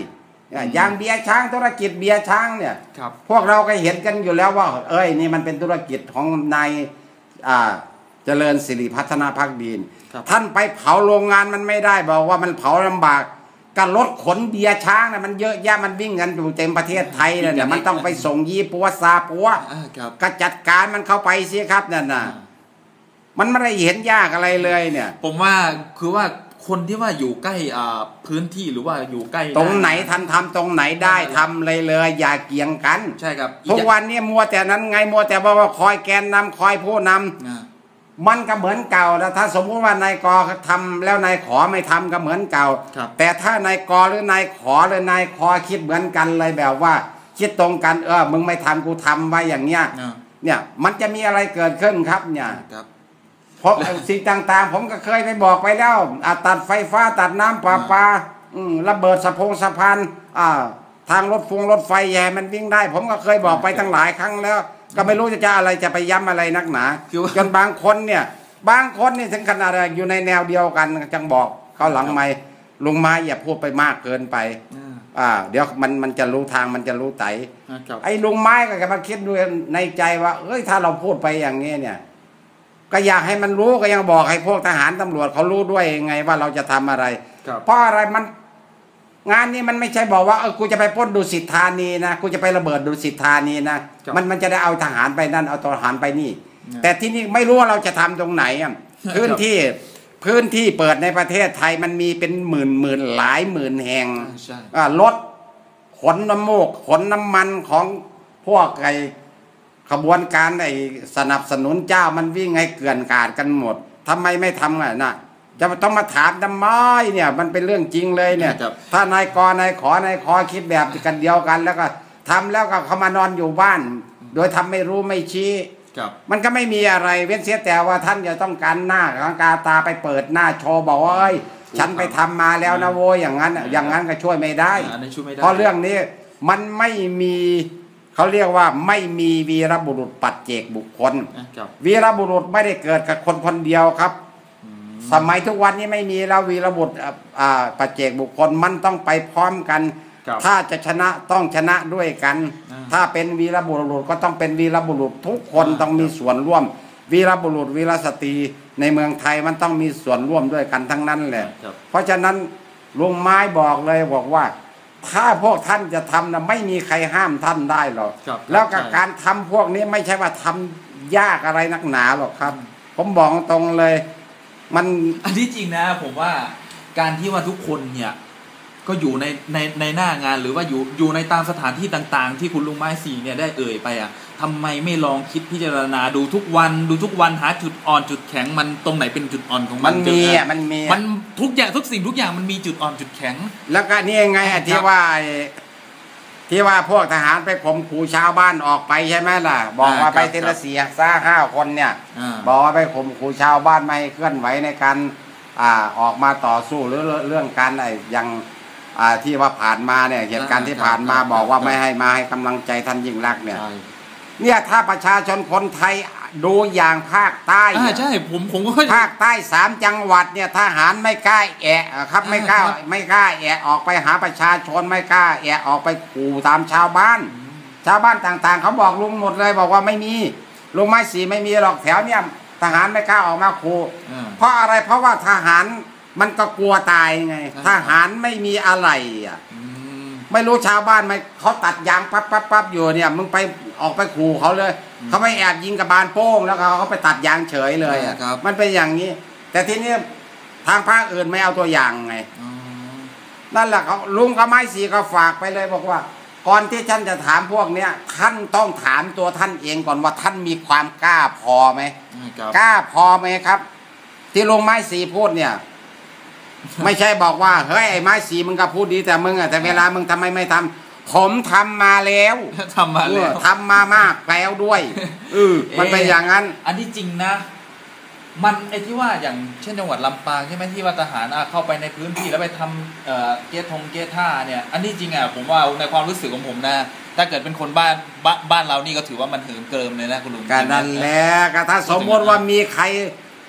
อย่างเบียร์ช้างธุรกิจเบียร์ช้างเนี่ยพวกเราก็เห็นกันอยู่แล้วว่าเอ้ยนี่มันเป็นธุรกิจของนายเจริญสิริพัฒนาภักดีท่านไปเผาโรงงานมันไม่ได้บอกว่ามันเผาลำบากการรถขนเบียร์ช้างนะมันเยอะแยะมันวิ่งกันอยู่เต็มประเทศไทยเนี่ยมันต้องไปส่งยี่ปัวซาปัวก็จัดการมันเข้าไปสิครับนั่นน่ะมันไม่ได้เห็นยากอะไรเลยเนี่ยผมว่าคือว่าคนที่ว่าอยู่ใกล้พื้นที่หรือว่าอยู่ใกล้ตรงไหนทันทำตรงไหนได้ทำเลยเลยอย่าเกี่ยงกันใช่ครับทุกวันนี้มัวแต่นั้นไงมัวแต่บอกว่าคอยแกนนำคอยผู้นำมันก็เหมือนเก่าแล้วถ้าสมมติว่านายกทำแล้วนายขอไม่ทำก็เหมือนเก่าแต่ถ้านายกหรือนายขอหรือนายขอคิดเหมือนกันเลยแบบว่าคิดตรงกันเออมึงไม่ทำกูทำไว้อย่างเนี้ยเนี่ยมันจะมีอะไรเกิดขึ้นครับเนี่ยเพราะสิ่งต่างๆผมก็เคยไปบอกไปแล้วตัดไฟฟ้าตัดน้ำประปาระเบิดสะพงสะพานทางรถฟงรถไฟแย่มันวิ่งได้ผมก็เคยบอกไปตั้งหลายครั้งแล้วก็ไม่รู้จะจะอะไรจะไปย้ำอะไรนักหนาจนบางคนเนี่ยบางคนนี่ถึงขนาดอยู่ในแนวเดียวกันจังบอกเขาหลังไม่ลุงไม้อย่าพูดไปมากเกินไปอ่าเดี๋ยวมันมันจะรู้ทางมันจะรู้ไตไอ้ลุงไม้ก็มาคิดด้วยในใจว่าเอ้ยถ้าเราพูดไปอย่างนี้เนี่ยก็อยากให้มันรู้ก็ยังบอกให้พวกทหารตำรวจเขารู้ด้วยไงว่าเราจะทำอะไรเพราะอะไรมันงานนี้มันไม่ใช่บอกว่าเออกูจะไปปล้นดุสิตธานีนะกูจะไประเบิดดุสิตธานีนะมันมันจะได้เอาทหารไปนั่นเอาทหารไปนี่แต่ที่นี่ไม่รู้ว่าเราจะทำตรงไหนอ่ะพื้นที่พื้นที่เปิดในประเทศไทยมันมีเป็นหมื่นหมื่นหลายหมื่นแห่งรถขนน้ำมูกขนน้ำมันของพวกไอ้ขบวนการไอ้สนับสนุนเจ้ามันวิ่งให้เกลื่อนกาดกันหมดทำไมไม่ทำอ่ะนะจะต้องมาถามทำไมเนี่ยมันเป็นเรื่องจริงเลยเนี่ยถ้านายกนายขอนายขอคิดแบบกันเดียวกันแล้วก็ทำแล้วก็เขามานอนอยู่บ้านโดยทำไม่รู้ไม่ชี้มันก็ไม่มีอะไรเว้นเสียแต่ว่าท่านจะต้องการหน้าของกาตาไปเปิดหน้าโชว์บอกว่าเอ้ยฉันไปทำมาแล้วนะโว้ยอย่างนั้นอย่างนั้นก็ช่วยไม่ได้เพราะเรื่องนี้มันไม่มีเขาเรียกว่าไม่มีวีรบุรุษปัจเจกบุคคลวีรบุรุษไม่ได้เกิดกับคนคนเดียวครับสมัยทุกวันนี้ไม่มีแล้ววีรบุรุษปัจเจกบุคคลมันต้องไปพร้อมกันถ้าจะชนะต้องชนะด้วยกันถ้าเป็นวีรบุรุษก็ต้องเป็นวีรบุรุษทุกคนต้องมีส่วนร่วมวีรบุรุษวีรสตรีในเมืองไทยมันต้องมีส่วนร่วมด้วยกันทั้งนั้นแหละเพราะฉะนั้นลุงไม้บอกเลยบอกว่าถ้าพวกท่านจะทำนะไม่มีใครห้ามท่านได้หรอกแล้วกับการทำพวกนี้ไม่ใช่ว่าทำยากอะไรนักหนาหรอกครับผมบอกตรงเลยมันอันที่จริงนะผมว่าการที่ว่าทุกคนเนี่ยก็อยู่ในในในหน้างานหรือว่าอยู่อยู่ในตามสถานที่ต่างๆที่คุณลุงไม้สี่เนี่ยได้เอ่ยไปอ่ะทำไมไม่ลองคิดพิจารณาดูทุกวันดูทุกวันหาจุดอ่อนจุดแข็งมันตรงไหนเป็นจุดอ่อนของมันมันมีอ่ะมันมีมันทุกอย่างทุกสิ่งทุกอย่างมันมีจุดอ่อนจุดแข็งแล้วก็นี่ไงที่ว่าที่ว่าพวกทหารไปข่มขู่ชาวบ้านออกไปใช่ไหมล่ะบอกว่าไปเทเลเซียซ่าห้าคนเนี่ยบอกว่าไปข่มขู่ชาวบ้านไม่เคลื่อนไหวในการอ่าออกมาต่อสู้หรือเรื่องการอะไรอย่างอ่าที่ว่าผ่านมาเนี่ยเหตุการณ์ที่ผ่านมาบอกว่าไม่ให้มาให้กำลังใจท่านยิ่งรักเนี่ยเนี่ยถ้าประชาชนคนไทยดูอย่างภาคใต้ใช่ผมผมก็ภาคใต้สามจังหวัดเนี่ยทหารไม่กล้าแอะครับไม่กล้าไม่กล้าแอะออกไปหาประชาชนไม่กล้าแอะออกไปขู่ตามชาวบ้านชาวบ้านต่างๆเขาบอกลุงหมดเลยบอกว่าไม่มีลุงไม้สีไม่มีหรอกแถวเนี่ยทหารไม่กล้าออกมาขู่เพราะอะไรเพราะว่าทหารมันก็กลัวตายไงทหารไม่มีอะไรอ่ะไม่รู้ชาวบ้านไหมเขาตัดยางปั๊บปั๊บปั๊บอยู่เนี่ยมึงไปออกไปขู่เขาเลยเขาไม่แอบยิงกับบานโป้งแล้วเขาเขาไปตัดยางเฉยเลยอ่ะมันเป็นอย่างนี้แต่ทีนี้ทางภาคอื่นไม่เอาตัวอย่างไงนั่นแหละเขาลุงกับไม้สีก็ฝากไปเลยบอกว่าก่อนที่ท่านจะถามพวกเนี้ยท่านต้องถามตัวท่านเองก่อนว่าท่านมีความกล้าพอไหมกล้าพอไหมครับที่ลุงไม้สีพูดเนี่ยไม่ใช่บอกว่าเฮ้ยไอ้ไม้สีมึงก็พูดดีแต่มึงอ่ะแต่เวลามึงทำไมไม่ทำผมทำมาแล้วทำมาแล้วทำมามากแล้วด้วยเออมันเป็นอย่างนั้นอันที่จริงนะมันไอ้ที่ว่าอย่างเช่นจังหวัดลำปางใช่ไหมที่ว่าทหารเข้าไปในพื้นที่แล้วไปทำเอ่อเกตทงเกตท่าเนี่ยอันที่จริงอ่ะผมว่าในความรู้สึกของผมนะถ้าเกิดเป็นคนบ้านบ้านเรานี่ก็ถือว่ามันเหิมเกริมเลยนะคุณลุงการนั่นแหละก็ถ้าสมมติว่ามีใคร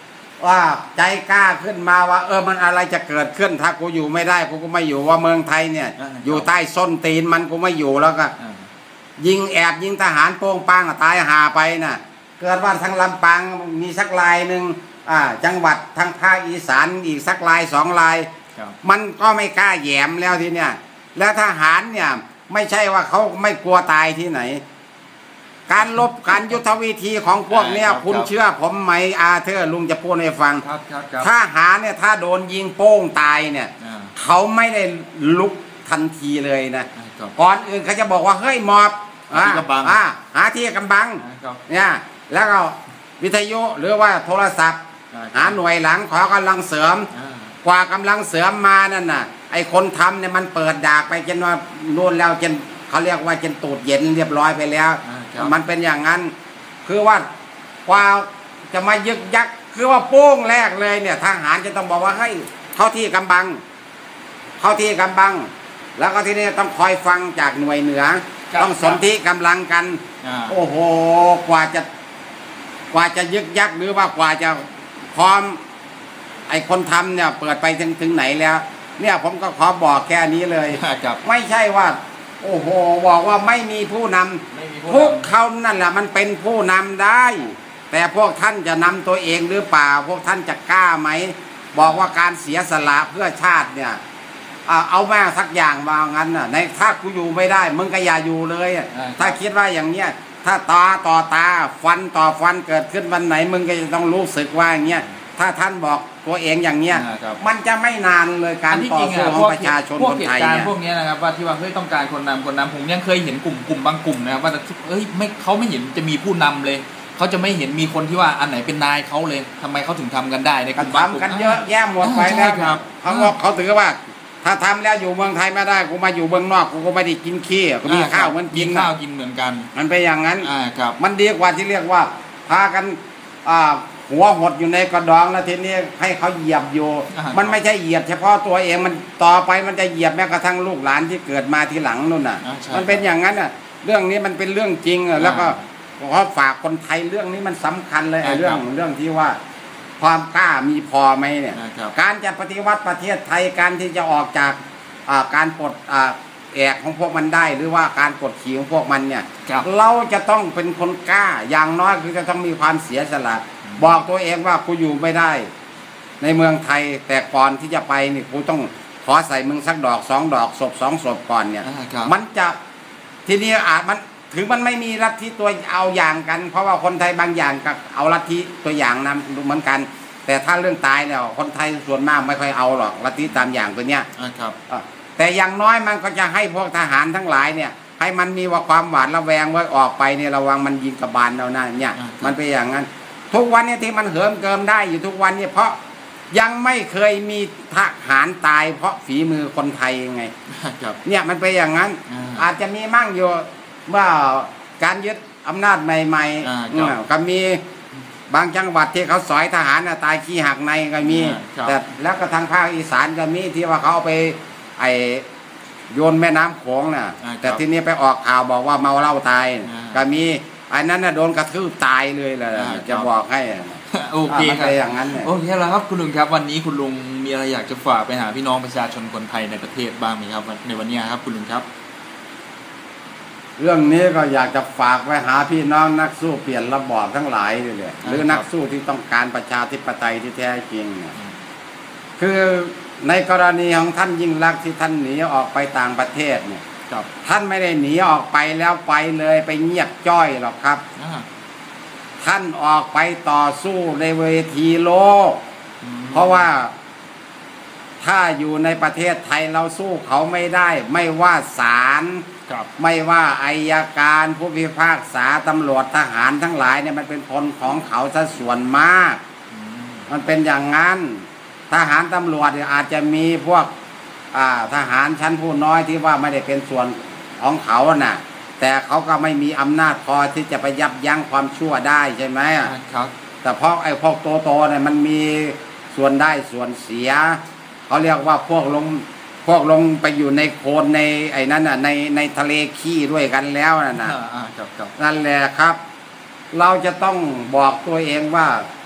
ว่าใจกล้าขึ้นมาว่าเออมันอะไรจะเกิดขึ้นถ้ากูอยู่ไม่ได้กูก็ไม่อยู่ว่าเมืองไทยเนี่ยอยู่ใต้ส้นตีนมันกูไม่อยู่แล้วก็ยิงแอบยิงทหารโป้งปังตายหาไปน่ะเกิดว่าทางลำปางมีสักลายหนึ่งอ่าจังหวัดทางภาคอีสานอีกสักลายสองลายมันก็ไม่กล้าแย้มแล้วทีเนี้ยแล้วทหารเนี่ยไม่ใช่ว่าเขาไม่กลัวตายที่ไหนการลบการยุทธวิธีของพวกเนี้ยคุณเชื่อผมไหมอาเธอร์ลุงจะพูดให้ฟังถ้าหาเนี่ยถ้าโดนยิงโป้งตายเนี่ยเขาไม่ได้ลุกทันทีเลยนะก่อนอื่นเขาจะบอกว่าเฮ้ยมอบอ่าหาที่กำบังเนี่ยแล้วก็วิทยุหรือว่าโทรศัพท์หาหน่วยหลังขอกำลังเสริมกว่ากำลังเสริมมานั่นน่ะไอคนทำเนี่ยมันเปิดดากไปจนว่าโน่นแล้วจนเขาเรียกว่าจนตูดเย็นเรียบร้อยไปแล้วมันเป็นอย่างนั้นคือว่ากว่าจะมายึกยักคือว่าโป้งแรกเลยเนี่ยทหารจะต้องบอกว่าให้เข้าที่กำบังเข้าที่กำบังแล้วก็ที่นี่ต้องคอยฟังจากหน่วยเหนือต้องสนธิกำลังกันโอ้โหกว่าจะกว่าจะยึกยักหรือว่ากว่าจะพร้อมไอคนทำเนี่ยเปิดไปถึงถึงไหนแล้วเนี่ยผมก็ขอบอกแค่นี้เลยไม่ใช่ว่าโอ้โหบอกว่าไม่มีผู้นำพวกเขานั่นแหละมันเป็นผู้นำได้แต่พวกท่านจะนำตัวเองหรือเปล่าพวกท่านจะกล้าไหมบอกว่าการเสียสละเพื่อชาติเนี่ยเอาแม่สักอย่างว่างั้นน่ะในถ้ากูอยู่ไม่ได้มึงก็อย่าอยู่เลยถ้าคิดว่าอย่างเนี้ยถ้าตาต่อตาฟันต่อฟันเกิดขึ้นวันไหนมึงก็จะต้องรู้สึกว่าอย่างเงี้ยถ้าท่านบอกตัวเองอย่างเงี้ยมันจะไม่นานเลยการต่อสู้ของประชาชนคนไทยเนี่ยพวกนี้นะครับว่าที่ว่าเฮ้ยต้องการคนนำคนนำผมยังเคยเห็นกลุ่มกลุ่มบางกลุ่มนะครับว่าเอ้ยไม่เขาไม่เห็นจะมีผู้นำเลยเขาจะไม่เห็นมีคนที่ว่าอันไหนเป็นนายเขาเลยทำไมเขาถึงทำกันได้ในกลุ่มบางกลุ่มทำกันเยอะแยะหมดไปนะครับเขาบอกเขาถือว่าถ้าทำแล้วอยู่เมืองไทยไม่ได้กูมาอยู่เมืองนอกกูก็ไม่ได้กินขี้กูมีข้าวเหมือนกินข้าวกินเหมือนกันมันเป็นอย่างนั้นครับมันดีกว่าที่เรียกว่าพากันหัวหดอยู่ในกระดองแล้วทีนี้ให้เขาเหยียบอยู่มันไม่ใช่เหยียบเฉพาะตัวเองมันต่อไปมันจะเหยียบแม้กระทั่งลูกหลานที่เกิดมาทีหลังนู่นน่ะมันเป็นอย่างนั้นอ่ะเรื่องนี้มันเป็นเรื่องจริงแล้วก็ขอฝากคนไทยเรื่องนี้มันสำคัญเลยเรื่องเรื่องที่ว่าความกล้ามีพอไหมเนี่ยการจะปฏิวัติประเทศไทยการที่จะออกจากการปลดแอกของพวกมันได้หรือว่าการกดขี่ของพวกมันเนี่ยเราจะต้องเป็นคนกล้าอย่างน้อยคือจะต้องมีความเสียสละบอกตัวเองว่ากูอยู่ไม่ได้ในเมืองไทยแต่ก่อนที่จะไปนี่กูต้องขอใส่มึงสักดอกสองดอกศพสองศพก่อนเนี่ยมันจะทีนี้อาจมันถึงมันไม่มีลัทธิตัวเอาอย่างกันเพราะว่าคนไทยบางอย่างก็เอาลัทธิตัวอย่างนำเหมือนกันแต่ถ้าเรื่องตายเนี่ยคนไทยส่วนมากไม่ค่อยเอาหรอกลัทธิตามอย่างตัวเนี้ยครับแต่อย่างน้อยมันก็จะให้พวกทหารทั้งหลายเนี่ยให้มันมีว่าความหวาดระแวงไว้ออกไปเนี่ยระวังมันยิงกระบาลเรานะเนี่ยมันเป็นอย่างนั้นทุกวันนี้ที่มันเหิมเกิมได้อยู่ทุกวันนี้เพราะยังไม่เคยมีทหารตายเพราะฝีมือคนไทยยังไงเนี่ยมันเป็นอย่างนั้นอาจจะมีมั่งอยู่เมื่อการยึดอำนาจใหม่ๆก็มีบางจังหวัดที่เขาสอยทหารตายขี้หักในก็มีแต่แล้วก็ทางภาคอีสานก็มีที่ว่าเขาเอาไปไอโยนแม่น้ำโขงน่ะแต่ทีนี้ไปออกข่าวบอกว่าเมาเหล้าตายก็มีอันนั้นน่ะโดนกระทืบตายเลยแหละจะบอกให้โอเคครับอย่างนั้นเนี่ยโอเคแล้วครับคุณลุงครับวันนี้คุณลุงมีอะไรอยากจะฝากไปหาพี่น้องประชาชนคนไทยในประเทศบ้างไหมครับในวันนี้ครับคุณลุงครับเรื่องนี้ก็อยากจะฝากไว้หาพี่น้องนักสู้เปลี่ยนระบอบทั้งหลายเลยหรือนักสู้ที่ต้องการประชาธิปไตยที่แท้จริงเนี่ยคือในกรณีของท่านยิ่งลักษณ์ที่ท่านหนีออกไปต่างประเทศเนี่ยท่านไม่ได้หนีออกไปแล้วไปเลยไปเงียบจ้อยหรอกครับท่านออกไปต่อสู้ในเวทีโลกเพราะว่าถ้าอยู่ในประเทศไทยเราสู้เขาไม่ได้ไม่ว่าศาลไม่ว่าอัยการผู้พิพากษาตำรวจทหารทั้งหลายเนี่ยมันเป็นคนของเขาซะส่วนมากมันเป็นอย่างนั้นทหารตำรวจอาจจะมีพวกทหารชั้นผู้น้อยที่ว่าไม่ได้เป็นส่วนของเขาน่ะแต่เขาก็ไม่มีอำนาจพอที่จะไปยับยั้งความชั่วได้ใช่ไหมครับแต่เพราะไอ้พวกโตๆเนี่ยมันมีส่วนได้ส่วนเสียเขาเรียกว่าพวกลงพวกลงไปอยู่ในโคลนในไอ้นั้นน่ะในในทะเลขี้ด้วยกันแล้วน่ะนะนั่นแหละครับเราจะต้องบอกตัวเองว่า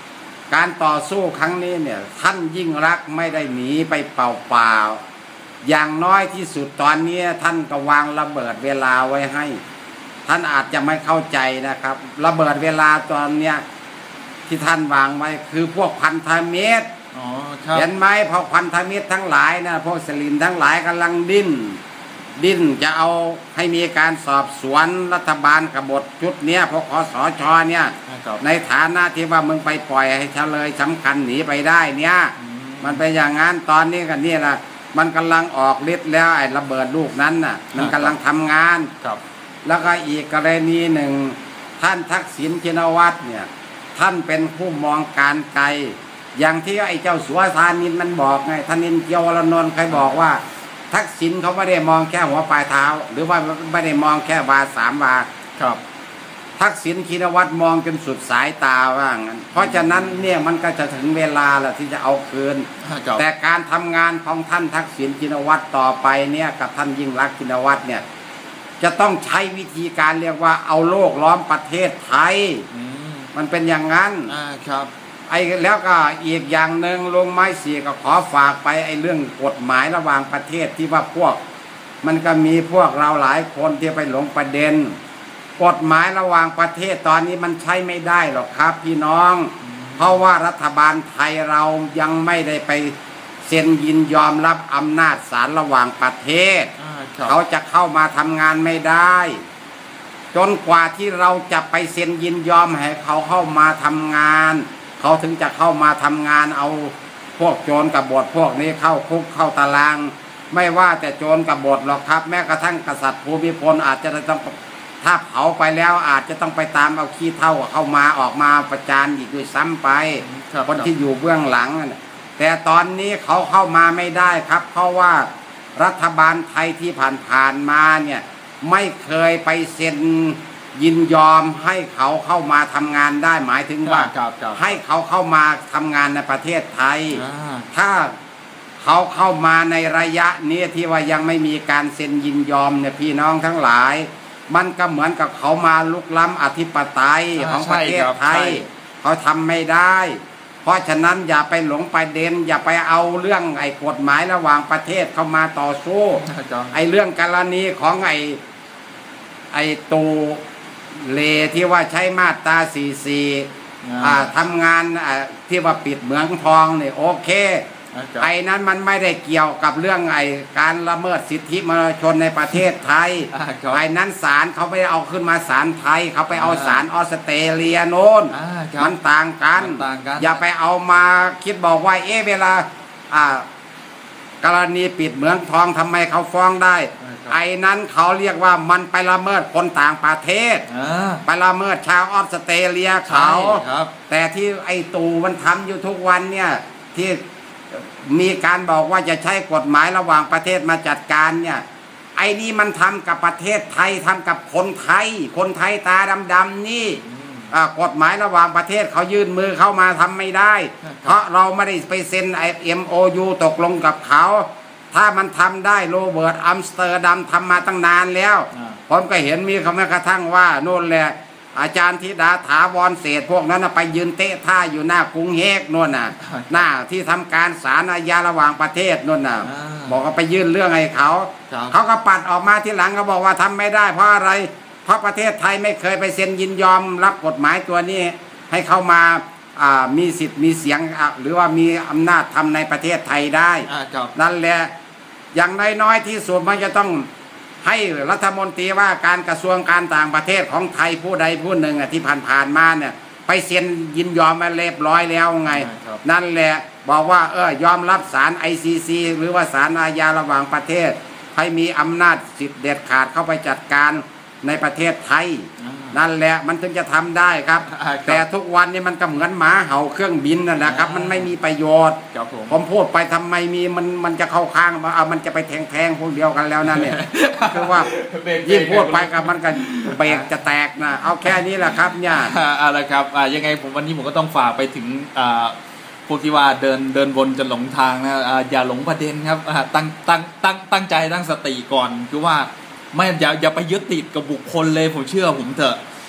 การต่อสู้ครั้งนี้เนี่ยท่านยิ่งรักไม่ได้หนีไปเปล่าๆอย่างน้อยที่สุดตอนนี้ท่านก็วางระเบิดเวลาไว้ให้ท่านอาจจะไม่เข้าใจนะครับระเบิดเวลาตอนเนี้ยที่ท่านวางไว้คือพวกพันธมิตรเห็นไหมพอพันธมิตรทั้งหลายนะพวกสลิมทั้งหลายกำลังดิ้นดิ้นจะเอาให้มีการสอบสวนรัฐบาลกบฏชุดเนี้ยพวกคสชเนี่ยในฐานะที่ว่ามึงไปปล่อยให้เฉลยสำคัญหนีไปได้เนี่ยมันเป็นอย่างนั้นตอนนี้กันนี่แหละมันกำลังออกฤทธิ์แล้วไอ้ระเบิดลูกนั้นน่ะมันกำลังทำงานแล้วก็อีกกรณีหนึ่งท่านทักษิณชินวัตรเนี่ยท่านเป็นผู้มองการไกลอย่างที่ไอ้เจ้าสัวธานินมันบอกไงธนินเกียววรนนท์เคยบอกว่าทักษิณเขาไม่ได้มองแค่หัวปลายเท้าหรือว่าไม่ได้มองแค่วาสามวาครับทักษิณชินวัตรมองจนสุดสายตาว่างั้นเพราะฉะนั้นเนี่ยมันก็จะถึงเวลาแล้วที่จะเอาคืนแต่การทำงานของท่านทักษิณชินวัตรต่อไปเนี่ยกับท่านยิ่งรักษณ์ชินวัตรเนี่ยจะต้องใช้วิธีการเรียกว่าเอาโลกล้อมประเทศไทยมันเป็นอย่างนั้นอ่าครับไอ้แล้วก็อีกอย่างหนึ่งลงไม้เสียก็ขอฝากไปไอ้เรื่องกฎหมายระหว่างประเทศที่ว่าพวกมันก็มีพวกเราหลายคนที่ไปหลงประเด็นกฎหมายระหว่างประเทศตอนนี้มันใช้ไม่ได้หรอกครับพี่น้องเพราะว่ารัฐบาลไทยเรายังไม่ได้ไปเซ็นยินยอมรับอำนาจศาลระหว่างประเทศเขาจะเข้ามาทำงานไม่ได้จนกว่าที่เราจะไปเซ็นยินยอมให้เขาเข้ามาทำงานเขาถึงจะเข้ามาทำงานเอาพวกโจรกบฏพวกนี้เข้าคุกเข้าตารางไม่ว่าแต่โจรกบฏหรอกครับแม้กระทั่งกษัตริย์ภูมิพลอาจจะต้องถ้าเผาไปแล้วอาจจะต้องไปตามเอาขี้เท่าเข้ามาออกมาประจานอีกด้วยซ้ำไปคนที่อยู่เบื้องหลังแต่ตอนนี้เขาเข้ามาไม่ได้ครับเพราะว่ารัฐบาลไทยที่ผ่านๆมาเนี่ยไม่เคยไปเซ็นยินยอมให้เขาเข้ามาทำงานได้หมายถึงว่าให้เขาเข้ามาทำงานในประเทศไทยถ้าเขาเข้ามาในระยะนี้ที่ว่ายังไม่มีการเซ็นยินยอมเนี่ยพี่น้องทั้งหลายมันก็เหมือนกับเขามาลุกล้ำอธิปไตยของประเทศไทยเขาทำไม่ได้เพราะฉะนั้นอย่าไปหลงประเด็นอย่าไปเอาเรื่องไอ้กฎหมายระหว่างประเทศเข้ามาต่อสู้ไอ้เรื่องกรณีของไอ้ไอ้ตูเลที่ว่าใช้มาตราสี่สิบสี่ทำงานที่ว่าปิดเหมืองทองเนี่ยโอเคไอ้นั้นมันไม่ได้เกี่ยวกับเรื่องไอ้การละเมิดสิทธิมนุษยชนในประเทศไทยไอ้นั้นศาลเขาไม่เอาขึ้นมาศาลไทยเขาไปเอาศาลออสเตรเลียโน้นมันต่างกันอย่าไปเอามาคิดบอกว่าเอ๊ะเวลากรณีปิดเหมืองทองทำไมเขาฟ้องได้ไอ้นั้นเขาเรียกว่ามันไปละเมิดคนต่างประเทศไปละเมิดชาวออสเตรเลียเขาแต่ที่ไอ้ตูมันทำอยู่ทุกวันเนี่ยที่มีการบอกว่าจะใช้กฎหมายระหว่างประเทศมาจัดการเนี่ยไอ้นี่มันทำกับประเทศไทยทำกับคนไทยคนไทยตาดำๆนี่กฎหมายระหว่างประเทศเขายื่นมือเข้ามาทำไม่ได้เพราะเราไม่ได้ไปเซ็นไอเอ็มโอยูตกลงกับเขาถ้ามันทำได้โรเบิร์ตอัมสเตอร์ดัมทำมาตั้งนานแล้วผมก็เห็นมีเขาแม้กระทั่งว่าโน่นแหละอาจารย์ธิดาถาวรเศษพวกนั้นไปยืนเตะท่าอยู่หน้ากรุงเฮกโน่นน่ะหน้าที่ทำการศาลอาญาระหว่างประเทศโน่นน่ะบอกว่าไปยื่นเรื่องให้เขาเขาก็ปัดออกมาที่หลังเขาบอกว่าทำไม่ได้เพราะอะไรเพราะประเทศไทยไม่เคยไปเซ็นยินยอมรับกฎหมายตัวนี้ให้เข้ามามีสิทธิ์มีเสียงหรือว่ามีอำนาจทำในประเทศไทยได้นั่นแหละอย่างน้อยๆที่สุดมันจะต้องให้รัฐมนตรีว่าการกระทรวงการต่างประเทศของไทยผู้ใดผู้หนึ่งที่ผ่านๆมาเนี่ยไปเซ็นยินยอมมาเรียบร้อยแล้วไงนั่นแหละบอกว่าเออยอมรับศาล ไอ ซี ซี หรือว่าศาลอาญาระหว่างประเทศให้มีอำนาจสิทธิเด็ดขาดเข้าไปจัดการในประเทศไทยนั่นแหละมันถึงจะทำได้ครับแต่ทุกวันนี้มันก็เหมือนหมาเห่าเครื่องบินนั่นแหละครับมันไม่มีประโยชน์ผมพูดไปทำไมมีมันมันจะเข้าข้างมาเอามันจะไปแทงแทงพวกเดียวกันแล้วนั่นเนี่ยคือว่ายิ่งพูดไปกับมันก็เบรกจะแตกนะเอาแค่นี้แหละครับเนี่ยอะไรครับยังไงผมวันนี้ผมก็ต้องฝากไปถึงพวกที่ว่าเดินเดินวนจะหลงทางนะอย่าหลงประเด็นครับตั้งตั้งตั้งตั้งใจตั้งสติก่อนคือว่าไม่อย่าอย่าไปยึดติดกับบุคคลเลยผมเชื่อผมเถอะ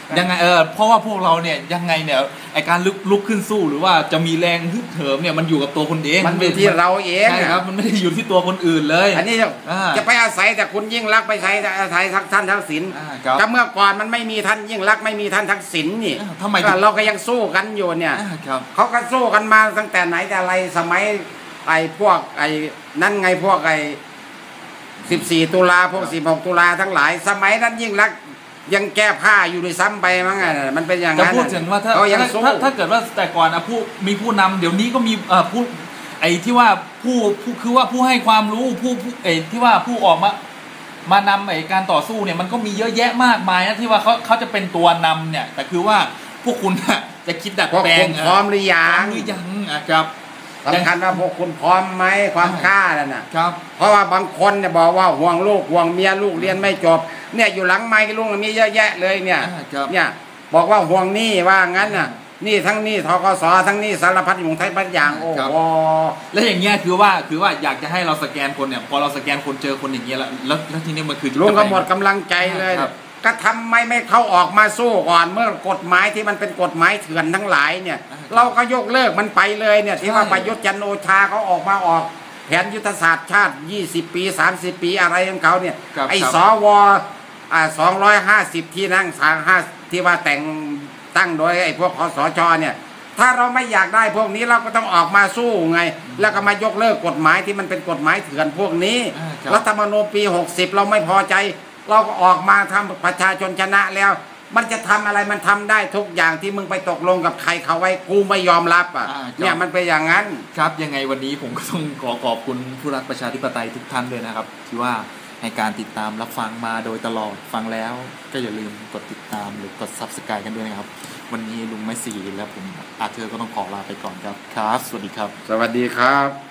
ยังไงเออเพราะว่าพวกเราเนี่ยยังไงเนี่ยไอการลุกลุกขึ้นสู้หรือว่าจะมีแรงฮึกเหิมเนี่ยมันอยู่กับตัวคนเองมันอยู่ที่เราเองใช่ครับมันไม่ได้อยู่ที่ตัวคนอื่นเลยอันนี้จะไปอาศัยแต่คุณยิ่งรักไปใช้อาศัยท่านทักษิณแต่เมื่อก่อนมันไม่มีท่านยิ่งรักไม่มีท่านทักษิณนี่ทำไมเราก็ยังสู้กันอยู่เนี่ยเขาก็สู้กันมาตั้งแต่ไหนแต่ไรสมัยไอ้พวกไอ้นั่นไงพวกไอ้สิบสี่ตุลาพวกสิบหกตุลาทั้งหลายสมัยนั้นยิ่งรักยังแก้ผ้าอยู่ด้วยซ้ำไปมั้งไงมันเป็นอย่างนั้นจะพูดถึงว่าถ้าถ้าถ้าเกิดว่าแต่ก่อนอะผู้มีผู้นำเดี๋ยวนี้ก็มีเอ่อผู้ไอ้ที่ว่าผู้ผู้คือว่าผู้ให้ความรู้ผู้ผู้ไอ้ที่ว่าผู้ออกมามานำไอ้การต่อสู้เนี่ยมันก็มีเยอะแยะมากมายนะที่ว่าเขาเขาจะเป็นตัวนำเนี่ยแต่คือว่าพวกคุณจะคิดดัดแปลงพร้อมหรือยังหรือยังอะครับสำคัญว่าพวกคุณพร้อมไหมความกล้านั่นน่ะครับเพราะว่าบางคนเนี่ยบอกว่าห่วงลูกห่วงเมียลูกเรียนไม่จบเนี่ยอยู่หลังไม้ลุงมีเยอะแยะเลยเนี่ยเนี่ยบอกว่าห่วงหนี้ว่างั้นน่ะนี่ทั้งนี้ธกสทั้งนี้สารพัดของไทยพัดอย่างโอ้โหแล้วอย่างเงี้ยคือว่าคือว่าอยากจะให้เราสแกนคนเนี่ยพอเราสแกนคนเจอคนอย่างเงี้ยแล้วแล้วทีนี้มันคือลุงก็หมดกำลังใจเลยก็ทำไมไม่เข้าออกมาสู้ก่อนเมื่อกฎหมายที่มันเป็นกฎหมายเถื่อนทั้งหลายเนี่ยเราก็ยกเลิกมันไปเลยเนี่ยที่ว่าประยุทธ์จันทร์โอชาเขาออกมาออกแผนยุทธศาสตร์ชาติยี่สิบปีสามสิบปีอะไรของเขาเนี่ยไอ้สวอ่าสองร้อยห้าสิบที่นั่งสางห้าที่ว่าแต่งตั้งโดยไอ้พวกคสชเนี่ยถ้าเราไม่อยากได้พวกนี้เราก็ต้องออกมาสู้ไงแล้วก็มายกเลิกกฎหมายที่มันเป็นกฎหมายเถื่อนพวกนี้รัฐธรรมนูญปีหกสิบเราไม่พอใจเราก็ออกมาทำประชาชนชนะแล้วมันจะทำอะไรมันทำได้ทุกอย่างที่มึงไปตกลงกับใครเขาไว้กูไม่ยอมรับอ่ะเนี่ยมันเป็นอย่างนั้นครับยังไงวันนี้ผมก็ต้องขอขอบคุณผู้รักประชาธิปไตยทุกท่านด้วยนะครับที่ว่าให้การติดตามรับฟังมาโดยตลอดฟังแล้วก็อย่าลืมกดติดตามหรือกด ซับสไครบ์ กันด้วยนะครับวันนี้ลุงไม่สี่และผมอาเธอร์ก็ต้องขอลาไปก่อนครับครับสวัสดีครับสวัสดีครับ